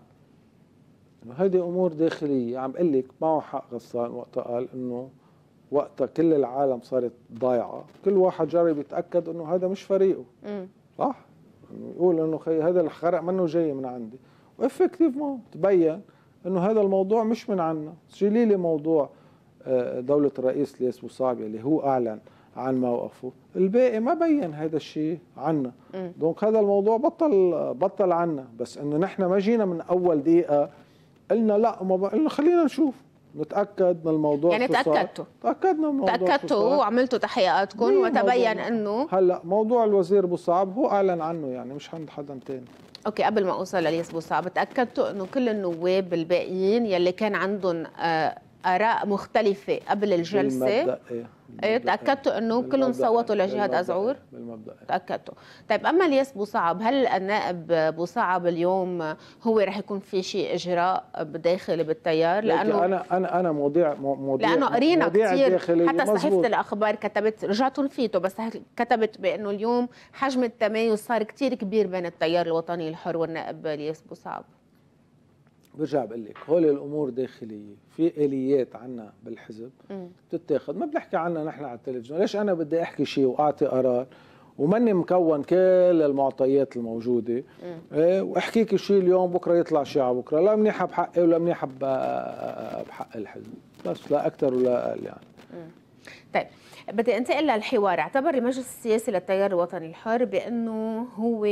[SPEAKER 2] هيدي امور داخليه. عم بقول لك معه حق غسان وقتها قال انه وقتها كل العالم صارت ضايعه، كل واحد جرب يتاكد انه هذا مش فريقه. صح؟ يقول انه خي هذا الخرق منه جاي من عندي، وافكتيف ما تبين انه هذا الموضوع مش من عنا. شيلي لي موضوع دوله الرئيس الياس بوصعبي اللي هو اعلن عن موقفه، الباقي ما بين هذا الشيء عنا. دونك هذا الموضوع بطل عنا. بس انه نحن ما جينا من اول دقيقه قلنا لا، ما قلنا خلينا نشوف. نتاكد من الموضوع.
[SPEAKER 1] يعني
[SPEAKER 2] تاكدنا من الموضوع،
[SPEAKER 1] تاكدتوا وعملتوا تحقيقاتكم وتبين انه
[SPEAKER 2] هلا موضوع الوزير بوصعب هو اعلن عنه، يعني مش عند حدا ثاني.
[SPEAKER 1] اوكي، قبل ما اوصل للياس بوصعب، تاكدتوا انه كل النواب الباقيين يلي كان عندهم آراء مختلفة قبل الجلسة، تأكدتوا أنه كلهم صوتوا لجهاد أزعور؟
[SPEAKER 2] بالمبدأ.
[SPEAKER 1] تأكدتوا. طيب أما الياس بوصعب، هل النائب بوصعب اليوم هو رح يكون في شيء إجراء بداخل بالتيار؟
[SPEAKER 2] لأنه أنا مواضيع
[SPEAKER 1] لأنه قرينا كثير، حتى صحيفة الأخبار كتبت، رجعتوا نفيتوا بس كتبت بأنه اليوم حجم التمايز صار كثير كبير بين التيار الوطني الحر والنائب الياس بوصعب.
[SPEAKER 2] برجع بقول لك هول الامور داخليه، في اليات عنا بالحزب بتتاخذ، ما بنحكي عنها نحن على التلفزيون. ليش انا بدي احكي شيء واعطي قرار وماني مكون كل المعطيات الموجوده واحكيك شيء اليوم بكره يطلع شيء على بكره، لا منيحه بحقي ولا منيحه بحق الحزب، بس لا اكثر ولا اقل يعني.
[SPEAKER 1] طيب بدي انتقل للحوار. اعتبر المجلس السياسي للتيار الوطني الحر بانه هو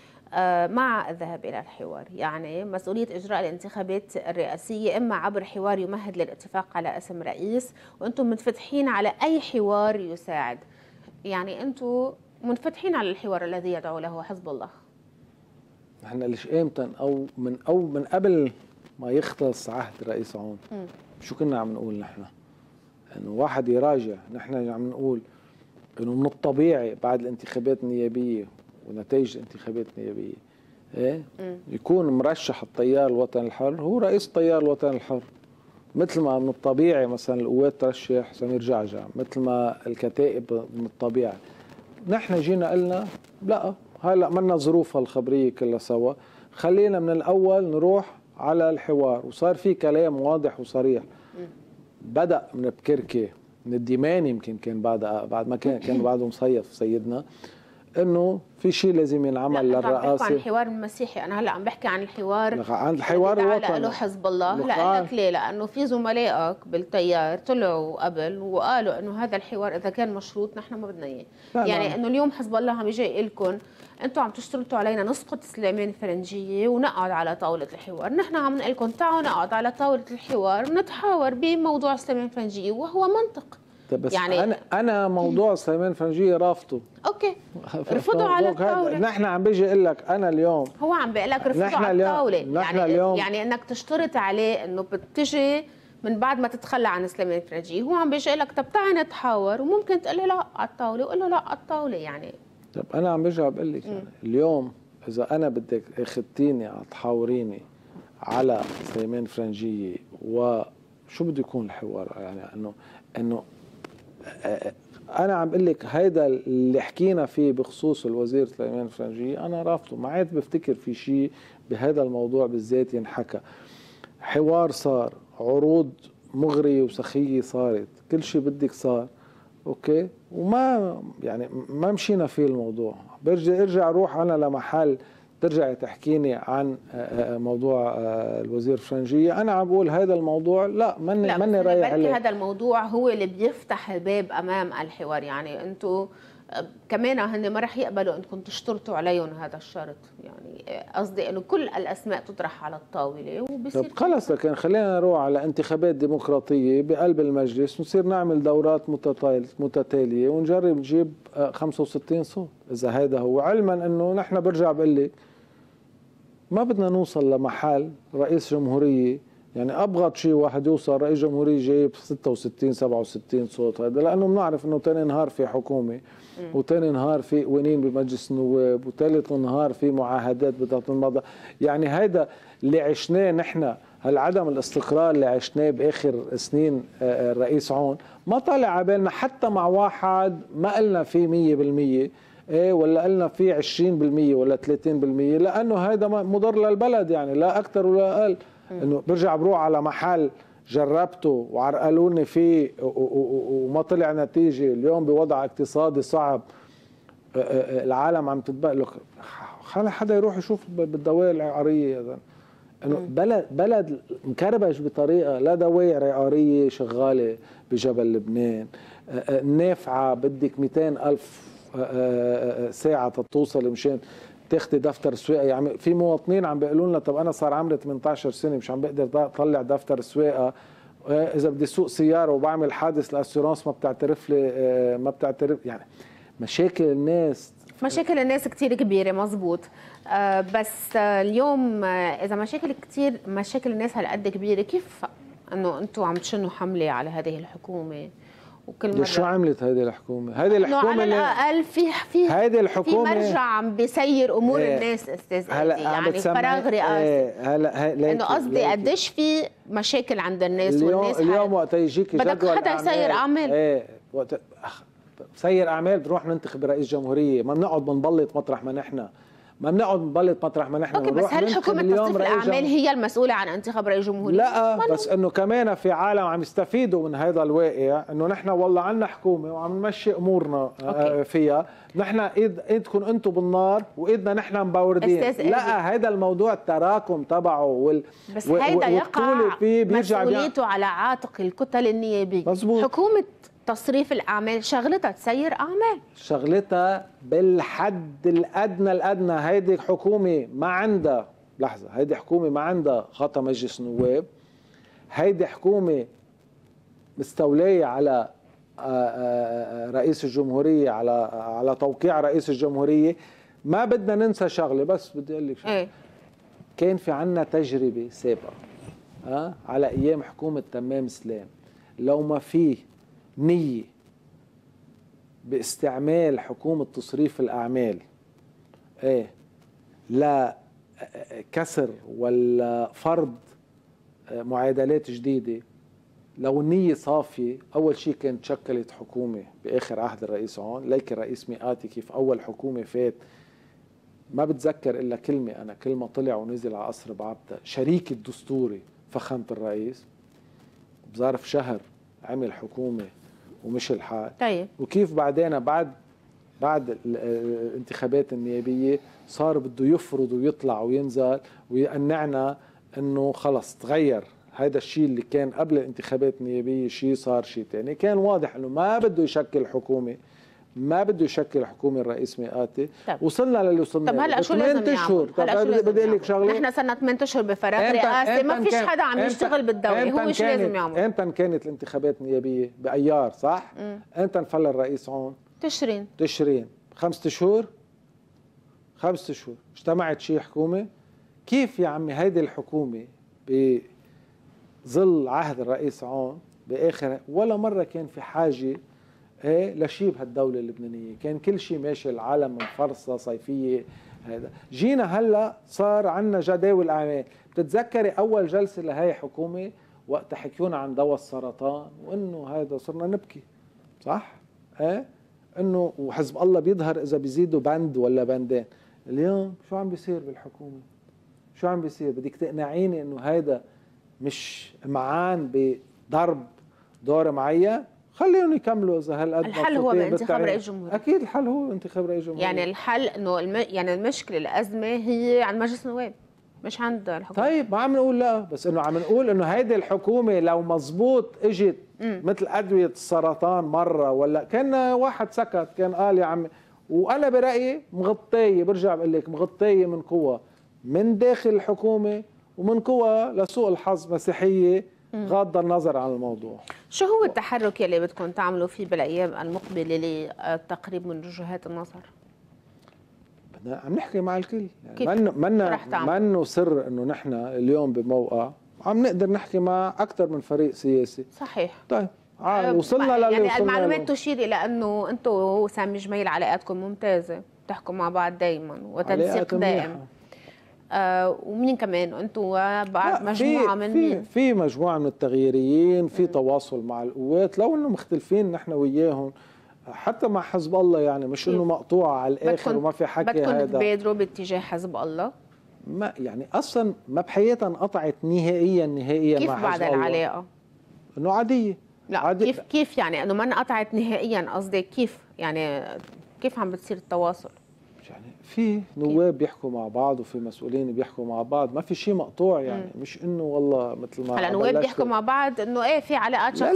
[SPEAKER 1] مع الذهاب إلى الحوار، يعني مسؤولية إجراء الانتخابات الرئاسية إما عبر حوار يمهد للاتفاق على اسم رئيس، وأنتم منفتحين على أي حوار يساعد. يعني أنتم منفتحين على الحوار الذي يدعو له حزب الله.
[SPEAKER 2] نحن ليش إمتى أو من قبل ما يخلص عهد رئيس عون شو كنا عم نقول نحن؟ إنه واحد يراجع، نحن عم نقول إنه من الطبيعي بعد الانتخابات النيابية ونتائج الانتخابات النيابيه يكون مرشح التيار الوطني الحر هو رئيس التيار الوطني الحر، مثل ما من الطبيعي مثلا القوات ترشح سمير جعجع، مثل ما الكتائب من الطبيعي. نحن جينا قلنا لا، هلا منا ظروفها الخبريه كلها سوا، خلينا من الاول نروح على الحوار، وصار في كلام واضح وصريح. بدا من بكركي، من الديمان يمكن كان بعد ما كان بعده مصيف سيدنا، انه في شيء لازم ينعمل للرئاسه.
[SPEAKER 1] عن الحوار المسيحي، انا هلا عم بحكي عن الحوار
[SPEAKER 2] الوطني
[SPEAKER 1] له حزب الله. لا لك ليه؟ لانه في زملائك بالتيار طلعوا قبل وقالوا انه هذا الحوار اذا كان مشروط نحن ما بدنا اياه. يعني انه اليوم حزب الله عم يجي يقول لكم انتم عم تشترطوا علينا نسقط سليمان الفرنجيه ونقعد على طاوله الحوار، نحن عم نقول لكم تعالوا نقعد على طاوله الحوار ونتحاور بموضوع سليمان الفرنجيه، وهو منطق.
[SPEAKER 2] بس يعني انا موضوع سليمان الفرنجيه رافضه.
[SPEAKER 1] اوكي، رفضوا على الطاوله.
[SPEAKER 2] نحن عم بيجي اقول لك انا اليوم،
[SPEAKER 1] هو عم بيقول لك رفضوا على الطاوله، يعني انك تشترط عليه انه بتجي من بعد ما تتخلى عن سليمان الفرنجيه، هو عم بيجي يقول لك طب تعي نتحاور، وممكن تقول لي لا على الطاوله وقول له لا على الطاوله. يعني
[SPEAKER 2] طب انا عم برجع بقول لك يعني اليوم اذا انا بدك اخذتيني على تحاوريني على سليمان الفرنجيه وشو بده يكون الحوار، يعني انه انا عم بقول لك هيدا اللي حكينا فيه بخصوص الوزير سليمان الفرنجيه انا رافضه. ما عاد بفتكر في شيء بهذا الموضوع بالذات ينحكى. حوار صار، عروض مغريه وسخيه صارت، كل شيء بدك صار، اوكي، وما يعني ما مشينا فيه الموضوع. ارجع روح انا لمحل ترجعي تحكيني عن موضوع الوزير الفرنجيه، انا عم بقول هذا الموضوع لا ماني رايح عليه.
[SPEAKER 1] هذا الموضوع هو اللي بيفتح الباب امام الحوار. يعني انتم كمان هن ما رح يقبلوا انكم تشترطوا عليهم هذا الشرط. يعني قصدي انه كل الاسماء تطرح على الطاوله وبصير
[SPEAKER 2] طب خلص، لكن خلينا نروح على انتخابات ديمقراطيه بقلب المجلس ونصير نعمل دورات متتاليه ونجرب نجيب 65 صوت اذا هذا هو، علما انه نحن برجع بقول لك ما بدنا نوصل لمحل رئيس جمهوريه، يعني ابغض شيء واحد يوصل رئيس جمهوريه جايب 66 67 صوت، هذا لانه بنعرف انه ثاني نهار في حكومه وثاني نهار في قوانين بمجلس النواب وثالث نهار في معاهدات بدها تنمضى. يعني هذا اللي عشناه نحن، هالعدم الاستقرار اللي عشناه باخر سنين الرئيس عون، ما طالع على بالنا حتى مع واحد ما قلنا فيه 100% ولا قلنا فيه 20% ولا 30%، لانه هذا مضر للبلد يعني لا اكثر ولا اقل. انه برجع بروح على محل جربته وعرقلوني فيه وما طلع نتيجه، اليوم بوضع اقتصادي صعب العالم عم تتبقى، خلي حدا يروح يشوف بالدوائر العقاريه. انه بلد مكربش بطريقه، لا دوائر عقاريه شغاله بجبل لبنان نافعه، بدك 200,000 ساعه تتوصل مشان تاخذي دفتر سواقه. يعني في مواطنين عم بيقولوا لنا طب انا صار عمري 18 سنه مش عم بقدر اطلع دفتر سواقه اذا بدي سوق سياره وبعمل حادث الاسيورانس ما بتعترف لي، ما بتعترف. يعني مشاكل الناس
[SPEAKER 1] كتير كبيره، مزبوط. بس اليوم اذا مشاكل الناس هالقد كبيره، كيف انه انتم عم تشنوا حمله على هذه الحكومه؟ وكل مره
[SPEAKER 2] شو عملت هذه الحكومه؟ هذه الحكومه
[SPEAKER 1] على الاقل
[SPEAKER 2] هذه الحكومه
[SPEAKER 1] في مرجع عم بيسير امور الناس استاذ يعني فراغ رئاسي. انه قصدي قديش في مشاكل عند الناس والناس
[SPEAKER 2] اليوم وقت يجيك
[SPEAKER 1] بدك حدا يسير اعمال.
[SPEAKER 2] وقت سير اعمال بنروح ننتخب رئيس جمهوريه، ما بنقعد بنبلط مطرح ما نحن،
[SPEAKER 1] اوكي، بس هل حكومه تصريف الاعمال هي المسؤوله عن انتخاب رئيس جمهوريه؟
[SPEAKER 2] لا، بس انه كمان في عالم عم يستفيدوا من هذا الواقع، انه نحن والله عندنا حكومه وعم نمشي امورنا فيها، نحن ايدكم انتم بالنار وايدنا نحن مبوردين. لا، هذا الموضوع التراكم تبعه
[SPEAKER 1] بس هيدا يقع مسؤوليته على عاتق الكتل النيابيه.
[SPEAKER 2] مزبوط.
[SPEAKER 1] حكومه تصريف الاعمال شغلتها تسير اعمال،
[SPEAKER 2] شغلتها بالحد الادنى. هيدي حكومه ما عندها، لحظه، هيدي حكومه ما عندها خطأ مجلس النواب، هيدي حكومه مستوليه على رئيس الجمهوريه، على توقيع رئيس الجمهوريه. ما بدنا ننسى شغله، بس بدي اقول لك شغله. كان في عندنا تجربه سابقه على ايام حكومه تمام سلام، لو ما في نية باستعمال حكومة تصريف الأعمال لا كسر ولا فرض معادلات جديدة، لو النية صافية، أول شيء كانت شكلت حكومة بآخر عهد الرئيس عون، ليك الرئيس مئاتي كيف أول حكومة فات ما بتذكر إلا كلمة، أنا كل ما طلع ونزل على قصر بعبدة شريك الدستوري فخامة الرئيس، بظرف شهر عمل حكومة ومش الحال.
[SPEAKER 1] طيب،
[SPEAKER 2] وكيف بعدين بعد الانتخابات النيابية صار بده يفرض ويطلع وينزل ويقنعنا انه خلص تغير هذا الشيء اللي كان قبل الانتخابات النيابية، شيء صار شيء ثاني. كان واضح انه ما بده يشكل حكومة، الرئيس مئاتي. وصلنا للي وصلنا.
[SPEAKER 1] طب هلا شو لازم يعمل؟
[SPEAKER 2] بدي اقول لك شغله،
[SPEAKER 1] نحن صرنا 8 اشهر بفراغ رئاسي، ما فيش حدا عم يشتغل بالدوله. هو شو لازم يعمل؟
[SPEAKER 2] امتى كانت الانتخابات النيابيه؟ بايار، صح؟ امتى انفل الرئيس عون؟ تشرين 5 اشهر. 5 اشهر اجتمعت شي حكومه. كيف يا عمي هيدي الحكومه بظل عهد الرئيس عون باخر ولا مره كان في حاجه لشيء بهالدولة اللبنانية؟ كان كل شيء ماشي، العالم مفرصة صيفية. هذا جينا هلا صار عندنا جداول أعمال. بتتذكري أول جلسة لهي حكومة وقت حكيونا عن دواء السرطان وإنه هذا صرنا نبكي، صح؟ إنه وحزب الله بيظهر إذا بيزيدوا بند ولا بندين. اليوم شو عم بيصير بالحكومة؟ شو عم بيصير؟ بدك تقنعيني إنه هذا مش معان بضرب دور معين؟ خليهم يكملوا اذا هالقد.
[SPEAKER 1] الحل هو بانتخاب رئيس جمهورية.
[SPEAKER 2] اكيد الحل هو انتخاب رئيس جمهورية.
[SPEAKER 1] يعني الحل انه يعني المشكله الازمه هي عند مجلس النواب مش عند الحكومه.
[SPEAKER 2] طيب ما عم نقول لا، بس انه عم نقول انه هيدي الحكومه لو مزبوط اجت مثل ادويه السرطان مره، ولا كان واحد سكت كان قال يا عمي، وانا برايي مغطيه، برجع بقول لك مغطيه من قوى من داخل الحكومه ومن قوى لسوء الحظ مسيحيه غض النظر عن الموضوع.
[SPEAKER 1] شو هو التحرك يلي بدكم تعملوا فيه بالايام المقبله للتقريب من وجهات النظر؟
[SPEAKER 2] بدنا عم نحكي مع الكل، يعني منه سر انه نحن اليوم بموقع عم نقدر نحكي مع اكثر من فريق سياسي.
[SPEAKER 1] صحيح.
[SPEAKER 2] طيب وصلنا للي
[SPEAKER 1] يعني المعلومات تشير الى انه انتم وسامي جميل علاقاتكم ممتازه، بتحكوا مع بعض دائما وتنسيق دائم. ومين كمان انتم بعد مجموعه من مين؟
[SPEAKER 2] في مجموعه من التغييريين، في تواصل مع القوات، لو انه مختلفين نحن وياهم، حتى مع حزب الله، يعني مش انه مقطوعه على الاخر وما في حكي.
[SPEAKER 1] بدكم تبادروا باتجاه حزب الله؟
[SPEAKER 2] ما يعني اصلا ما بحياتها انقطعت نهائيا مع حزب الله.
[SPEAKER 1] كيف بعد العلاقه؟
[SPEAKER 2] انه عاديه.
[SPEAKER 1] لا عادية. كيف يعني انه ما انقطعت نهائيا؟ قصدي كيف عم بتصير التواصل؟
[SPEAKER 2] يعني في نواب بيحكوا مع بعض وفي مسؤولين بيحكوا مع بعض، ما في شيء مقطوع يعني. مش انه والله مثل ما
[SPEAKER 1] هلا نواب بيحكوا مع بعض انه في علاقات شخصيه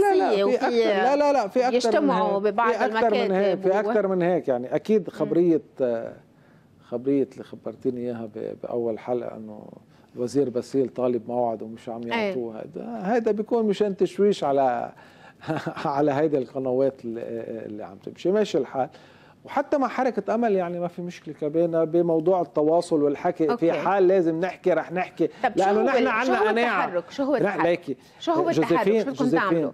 [SPEAKER 2] لا في اكثر
[SPEAKER 1] يجتمعوا ببعض المكاتب،
[SPEAKER 2] في اكثر من هيك يعني. اكيد خبريه اللي خبرتيني اياها باول حلقه انه الوزير باسيل طالب موعد ومش عم يعطوه. هذا بيكون مشان تشويش على على هيدي القنوات اللي عم تمشي. ماشي الحال. وحتى مع حركة أمل يعني ما في مشكلة كمان بموضوع التواصل والحكي. في حال لازم نحكي رح نحكي، لأنه نحن عنا قناعة.
[SPEAKER 1] شو هو التحرك؟ شو هو التحرك؟ شو كنت تعملوا؟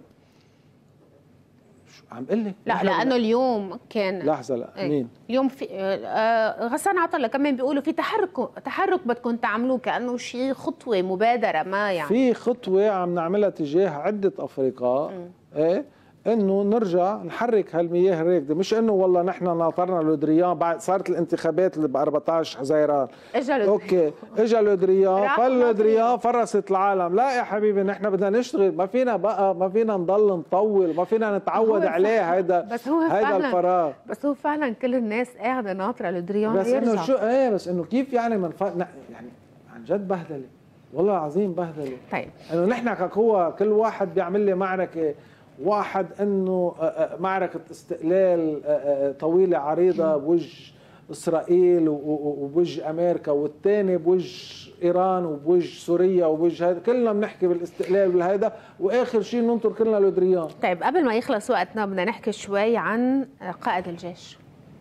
[SPEAKER 2] عم قل لك
[SPEAKER 1] لا لانه اليوم كان
[SPEAKER 2] لحظه. لا مين
[SPEAKER 1] اليوم في غسان عطله كمان بيقولوا في تحرك بدكم تعملوه كانه شيء خطوه مبادره ما يعني
[SPEAKER 2] في خطوه عم نعملها تجاه عده افرقاء. ايه انه نرجع نحرك هالمياه الراكده، مش انه والله نحن ناطرنا لودريان بعد صارت الانتخابات اللي ب 14 حزيران اوكي اجى لودريان فاللودريان فرست العالم. لا يا حبيبي نحن بدنا نشتغل، ما فينا بقى ما فينا نضل نطول، ما فينا نتعود عليه هيدا الفراغ.
[SPEAKER 1] بس هو فعلا كل الناس قاعده ناطره لودريان
[SPEAKER 2] بس انه شو بس انه كيف يعني يعني عن جد بهدله والله العظيم بهدله.
[SPEAKER 1] طيب
[SPEAKER 2] انه نحن كقوه كل واحد بيعمل لي معركه، واحد انه معركه استقلال طويله عريضه بوجه اسرائيل وبوجه امريكا، والثاني بوجه ايران وبوجه سوريا وبوجه هذا، كلنا بنحكي بالاستقلال والهيدا، واخر شيء ننطر كلنا لودريان.
[SPEAKER 1] طيب قبل ما يخلص وقتنا بدنا نحكي شوي عن قائد الجيش.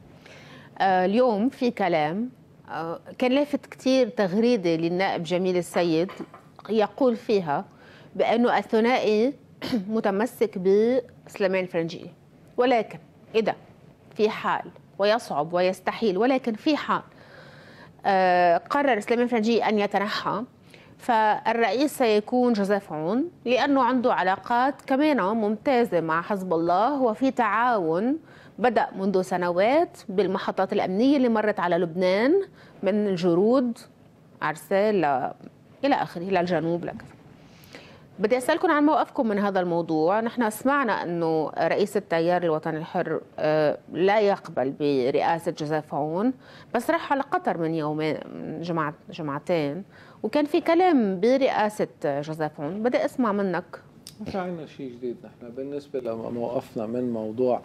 [SPEAKER 1] اليوم في كلام كان لافت كثير تغريده للنائب جميل السيد يقول فيها بانه الثنائي متمسك بسليمان الفرنجية، ولكن إذا في حال ويصعب ويستحيل ولكن في حال قرر سليمان الفرنجية أن يتنحى، فالرئيس سيكون جوزيف عون، لأنه عنده علاقات كمان ممتازة مع حزب الله، وفي تعاون بدأ منذ سنوات بالمحطات الأمنية اللي مرت على لبنان من الجرود عرسال إلى آخره للجنوب لكذا. بدي أسألكم عن موقفكم من هذا الموضوع. نحن سمعنا أنه رئيس التيار الوطني الحر لا يقبل برئاسة جوزيف عون، بس راح على قطر من يومين جمعتين وكان في كلام برئاسة جوزيف عون. بدي أسمع منك.
[SPEAKER 2] مش عندنا شيء جديد نحن بالنسبة لموقفنا من موضوع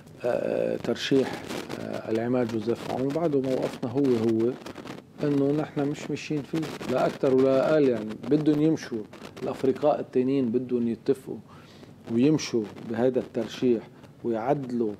[SPEAKER 2] ترشيح العماد جوزيف عون. بعده موقفنا هو انه نحن مش ماشيين فيه لا اكثر ولا اقل. يعني بدهم يمشوا الافرقاء التانيين، بدهم يتفقوا ويمشوا بهذا الترشيح ويعدلوا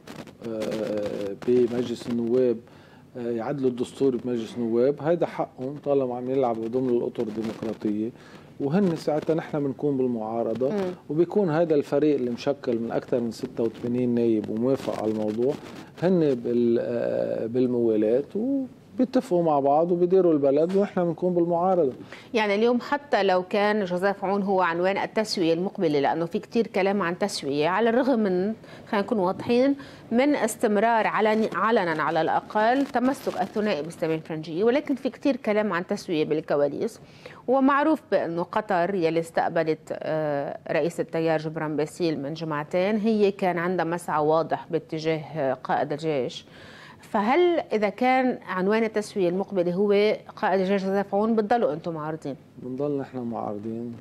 [SPEAKER 2] بمجلس النواب، يعدلوا الدستور بمجلس النواب. هذا حقهم طالما عم يلعبوا ضمن الاطر الديمقراطيه، وهن ساعتها نحن بنكون بالمعارضه وبيكون هذا الفريق اللي مشكل من اكثر من 86 نايب وموافق على الموضوع هن بالموالاه بيتفقوا مع بعض وبيديروا البلد ونحن بنكون بالمعارضه.
[SPEAKER 1] يعني اليوم حتى لو كان جوزيف عون هو عنوان التسويه المقبله، لانه في كثير كلام عن تسويه، على الرغم من خلينا نكون واضحين من استمرار علنا على الاقل تمسك الثنائي بسليمان الفرنجية، ولكن في كثير كلام عن تسويه بالكواليس. ومعروف بانه قطر يلي استقبلت رئيس التيار جبران باسيل من جمعتين هي كان عندها مسعى واضح باتجاه قائد الجيش. فهل إذا كان عنوان التسوية المقبلة هو قائد الجيش جوزيف عون بتضلوا أنتم معارضين؟
[SPEAKER 2] بنضل نحن معارضين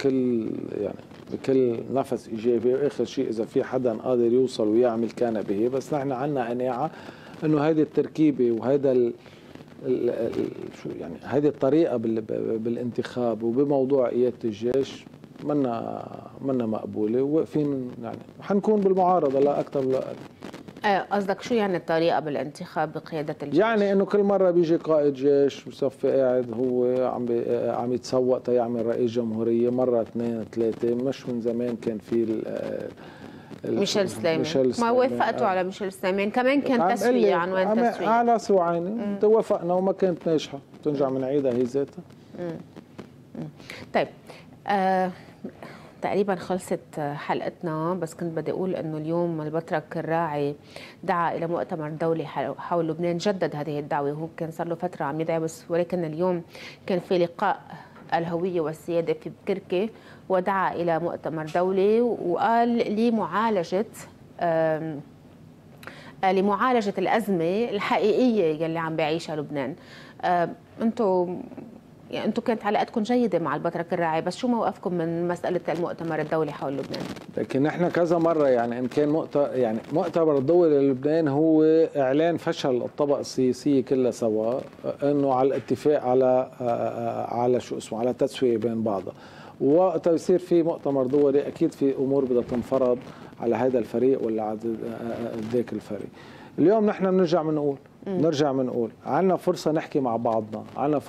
[SPEAKER 2] بكل نفس إيجابي، وآخر شيء إذا في حدا قادر يوصل ويعمل كان به. بس نحن عنا قناعة إنه هذه التركيبة وهذا شو يعني هذه الطريقة بالانتخاب وبموضوع قيادة الجيش منا مقبولة، وواقفين يعني حنكون بالمعارضة لا أكثر ولا أقل.
[SPEAKER 1] قصدك شو يعني الطريقة بالانتخاب بقيادة الجيش؟
[SPEAKER 2] يعني انه كل مرة بيجي قائد جيش بصفي قاعد هو عم يتسوق تيعمل رئيس جمهورية مرة 2 3، مش من زمان كان في
[SPEAKER 1] ميشيل سليمان. ما وافقتوا على ميشيل سليمان كمان كان تسوية عنوان تسوية
[SPEAKER 2] على راسي وعيني. توافقنا وما كانت ناجحة، تنرجع من عيدها هي ذاتها.
[SPEAKER 1] طيب تقريبا خلصت حلقتنا، بس كنت بدي أقول أنه اليوم البطرك الراعي دعا إلى مؤتمر دولي حول لبنان، جدد هذه الدعوة. وهو كان صار له فترة عم يدعي بس، ولكن اليوم كان في لقاء الهوية والسيادة في بكركي ودعا إلى مؤتمر دولي وقال لمعالجة الأزمة الحقيقية يلي عم بيعيشها لبنان. أنتم يعني انتم كانت علاقتكم جيده مع البطرك الراعي، بس شو موقفكم من مساله المؤتمر الدولي حول لبنان؟
[SPEAKER 2] لكن نحن كذا مره يعني ان كان مؤتمر الدولي للبنان هو اعلان فشل الطبقه السياسيه كلها سوا، انه على الاتفاق على شو اسمه على تسويه بين بعضها. ووقت يصير في مؤتمر دولي اكيد في امور بدها تنفرض على هذا الفريق ولا على ذاك الفريق. اليوم نحن بنرجع بنقول عندنا فرصه نحكي مع بعضنا،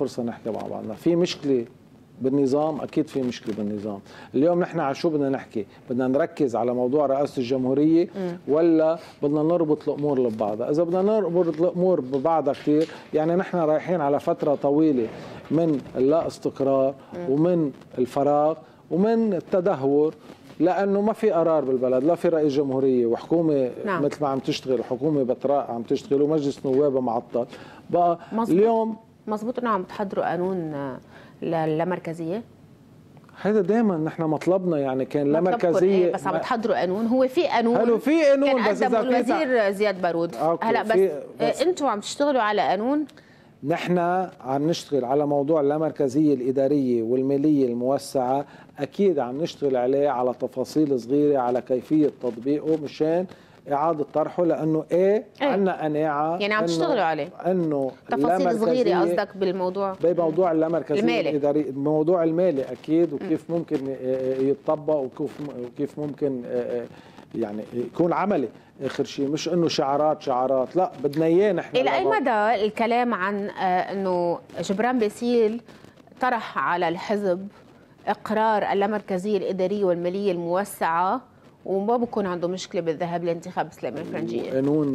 [SPEAKER 2] في مشكله بالنظام، اكيد في مشكله بالنظام. اليوم نحن على شو بدنا نحكي؟ بدنا نركز على موضوع رئاسه الجمهوريه ولا بدنا نربط الامور ببعضها؟ اذا بدنا نربط الامور ببعضها كثير، يعني نحن رايحين على فتره طويله من اللا استقرار ومن الفراغ ومن التدهور، لانه ما في قرار بالبلد، لا في رئيس جمهوريه وحكومه مثل ما عم تشتغل، وحكومه بتراء عم تشتغل، ومجلس نواب معطل بقى. اليوم
[SPEAKER 1] مزبوط انه عم تحضروا قانون للامركزيه؟
[SPEAKER 2] هذا دائما نحن مطلبنا، يعني كان لا مركزيه
[SPEAKER 1] إيه، بس عم تحضروا قانون. هو في قانون،
[SPEAKER 2] في قانون
[SPEAKER 1] كان
[SPEAKER 2] بس
[SPEAKER 1] قدمه الوزير زياد بارود. هلا بس انتم عم تشتغلوا على قانون؟
[SPEAKER 2] نحن عم نشتغل على موضوع اللامركزيه الاداريه والماليه الموسعه، اكيد عم نشتغل عليه على تفاصيل صغيره على كيفيه تطبيقه مشان اعاده طرحه، لانه عندنا قناعه
[SPEAKER 1] يعني عم تشتغلوا عليه
[SPEAKER 2] انه
[SPEAKER 1] تفاصيل صغيره قصدك بالموضوع
[SPEAKER 2] بموضوع اللامركزيه الاداريه، الموضوع المالي اكيد، وكيف ممكن يتطبق وكيف ممكن يعني يكون عملي اخر شيء، مش انه شعارات لا بدنا اياه نحن.
[SPEAKER 1] الى اي مدى الكلام عن انه جبران باسيل طرح على الحزب اقرار اللامركزيه الاداريه والماليه الموسعه وما بكون عنده مشكله بالذهاب لانتخاب سليمان الفرنجيه؟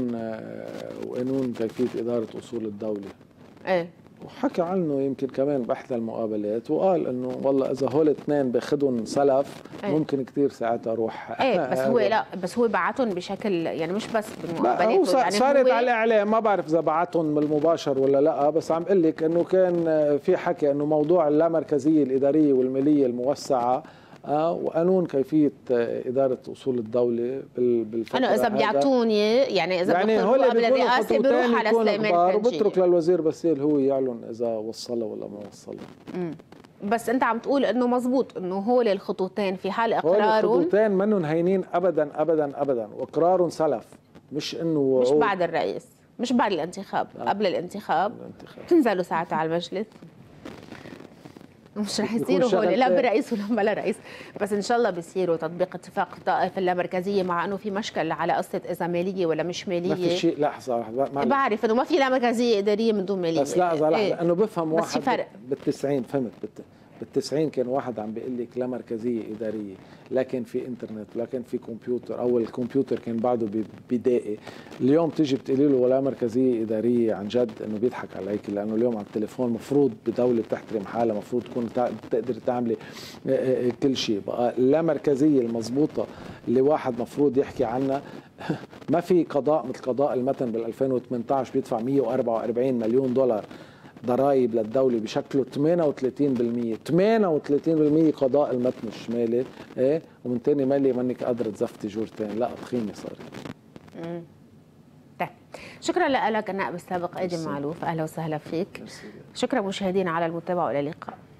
[SPEAKER 2] وقانون كيفيه اداره اصول الدوله.
[SPEAKER 1] ايه،
[SPEAKER 2] وحكى عنه يمكن كمان باحدى المقابلات، وقال انه والله اذا هول اثنين باخذهم سلف ممكن كثير ساعتها اروح.
[SPEAKER 1] بس هو بعتهم بشكل يعني مش بس بالمقابلات، يعني
[SPEAKER 2] صارت على الاعلام، ما بعرف اذا بعتهم بالمباشر ولا لا، بس عم اقول لك انه كان في حكي انه موضوع اللامركزيه الاداريه والماليه الموسعه وقانون كيفيه اداره اصول الدوله بالفتره.
[SPEAKER 1] انا اذا بيعطوني يعني اذا بيخطروا قبل الرئاسه بروح على سليمان الفرنجيه،
[SPEAKER 2] وبترك للوزير باسيل هو يعلن اذا وصلها ولا ما وصلها.
[SPEAKER 1] بس انت عم تقول انه مزبوط انه هول الخطوتين في حال اقرارهم،
[SPEAKER 2] هول الخطوتين منهم هينين ابدا ابدا ابدا، واقرارهم سلف، مش انه
[SPEAKER 1] مش بعد الرئيس، مش بعد الانتخاب، قبل الانتخاب تنزلوا ساعتها على المجلس. مش رح يصيروا هول لا برئيس ولا بلا رئيس، بس ان شاء الله بيصيروا تطبيق اتفاق الطائفه اللامركزيه، مع انه في مشكل على قصه اذا ماليه ولا مش ماليه.
[SPEAKER 2] ما في شيء، لحظه
[SPEAKER 1] بعرف انه ما في لامركزيه اداريه من دون ماليه،
[SPEAKER 2] بس لحظه لانه بفهم واحد
[SPEAKER 1] فرق.
[SPEAKER 2] بال90 فهمت، بال90 كان واحد عم بيقول لك لا مركزيه اداريه، لكن في انترنت ولكن في كمبيوتر، او الكمبيوتر كان بعده بدائي. اليوم تيجي بتقولي له ولا مركزيه اداريه، عن جد انه بيضحك عليك، لانه اليوم على التليفون مفروض بدوله بتحترم حالها مفروض تكون تقدر تعملي كل شيء. بقى لا مركزيه المضبوطه اللي واحد مفروض يحكي عنها ما في قضاء مثل قضاء المتن بال 2018 بيدفع 144 مليون دولار ضرائب للدولة بشكله 38% قضاء المتن الشمالي، ومن تاني مالي منك قادرة تزفتي جورتين، لا تخينة صارت.
[SPEAKER 1] طيب، شكرا لك النائب السابق ايدي معلوف، اهلا وسهلا فيك. شكرا مشاهدينا على المتابعة والى اللقاء.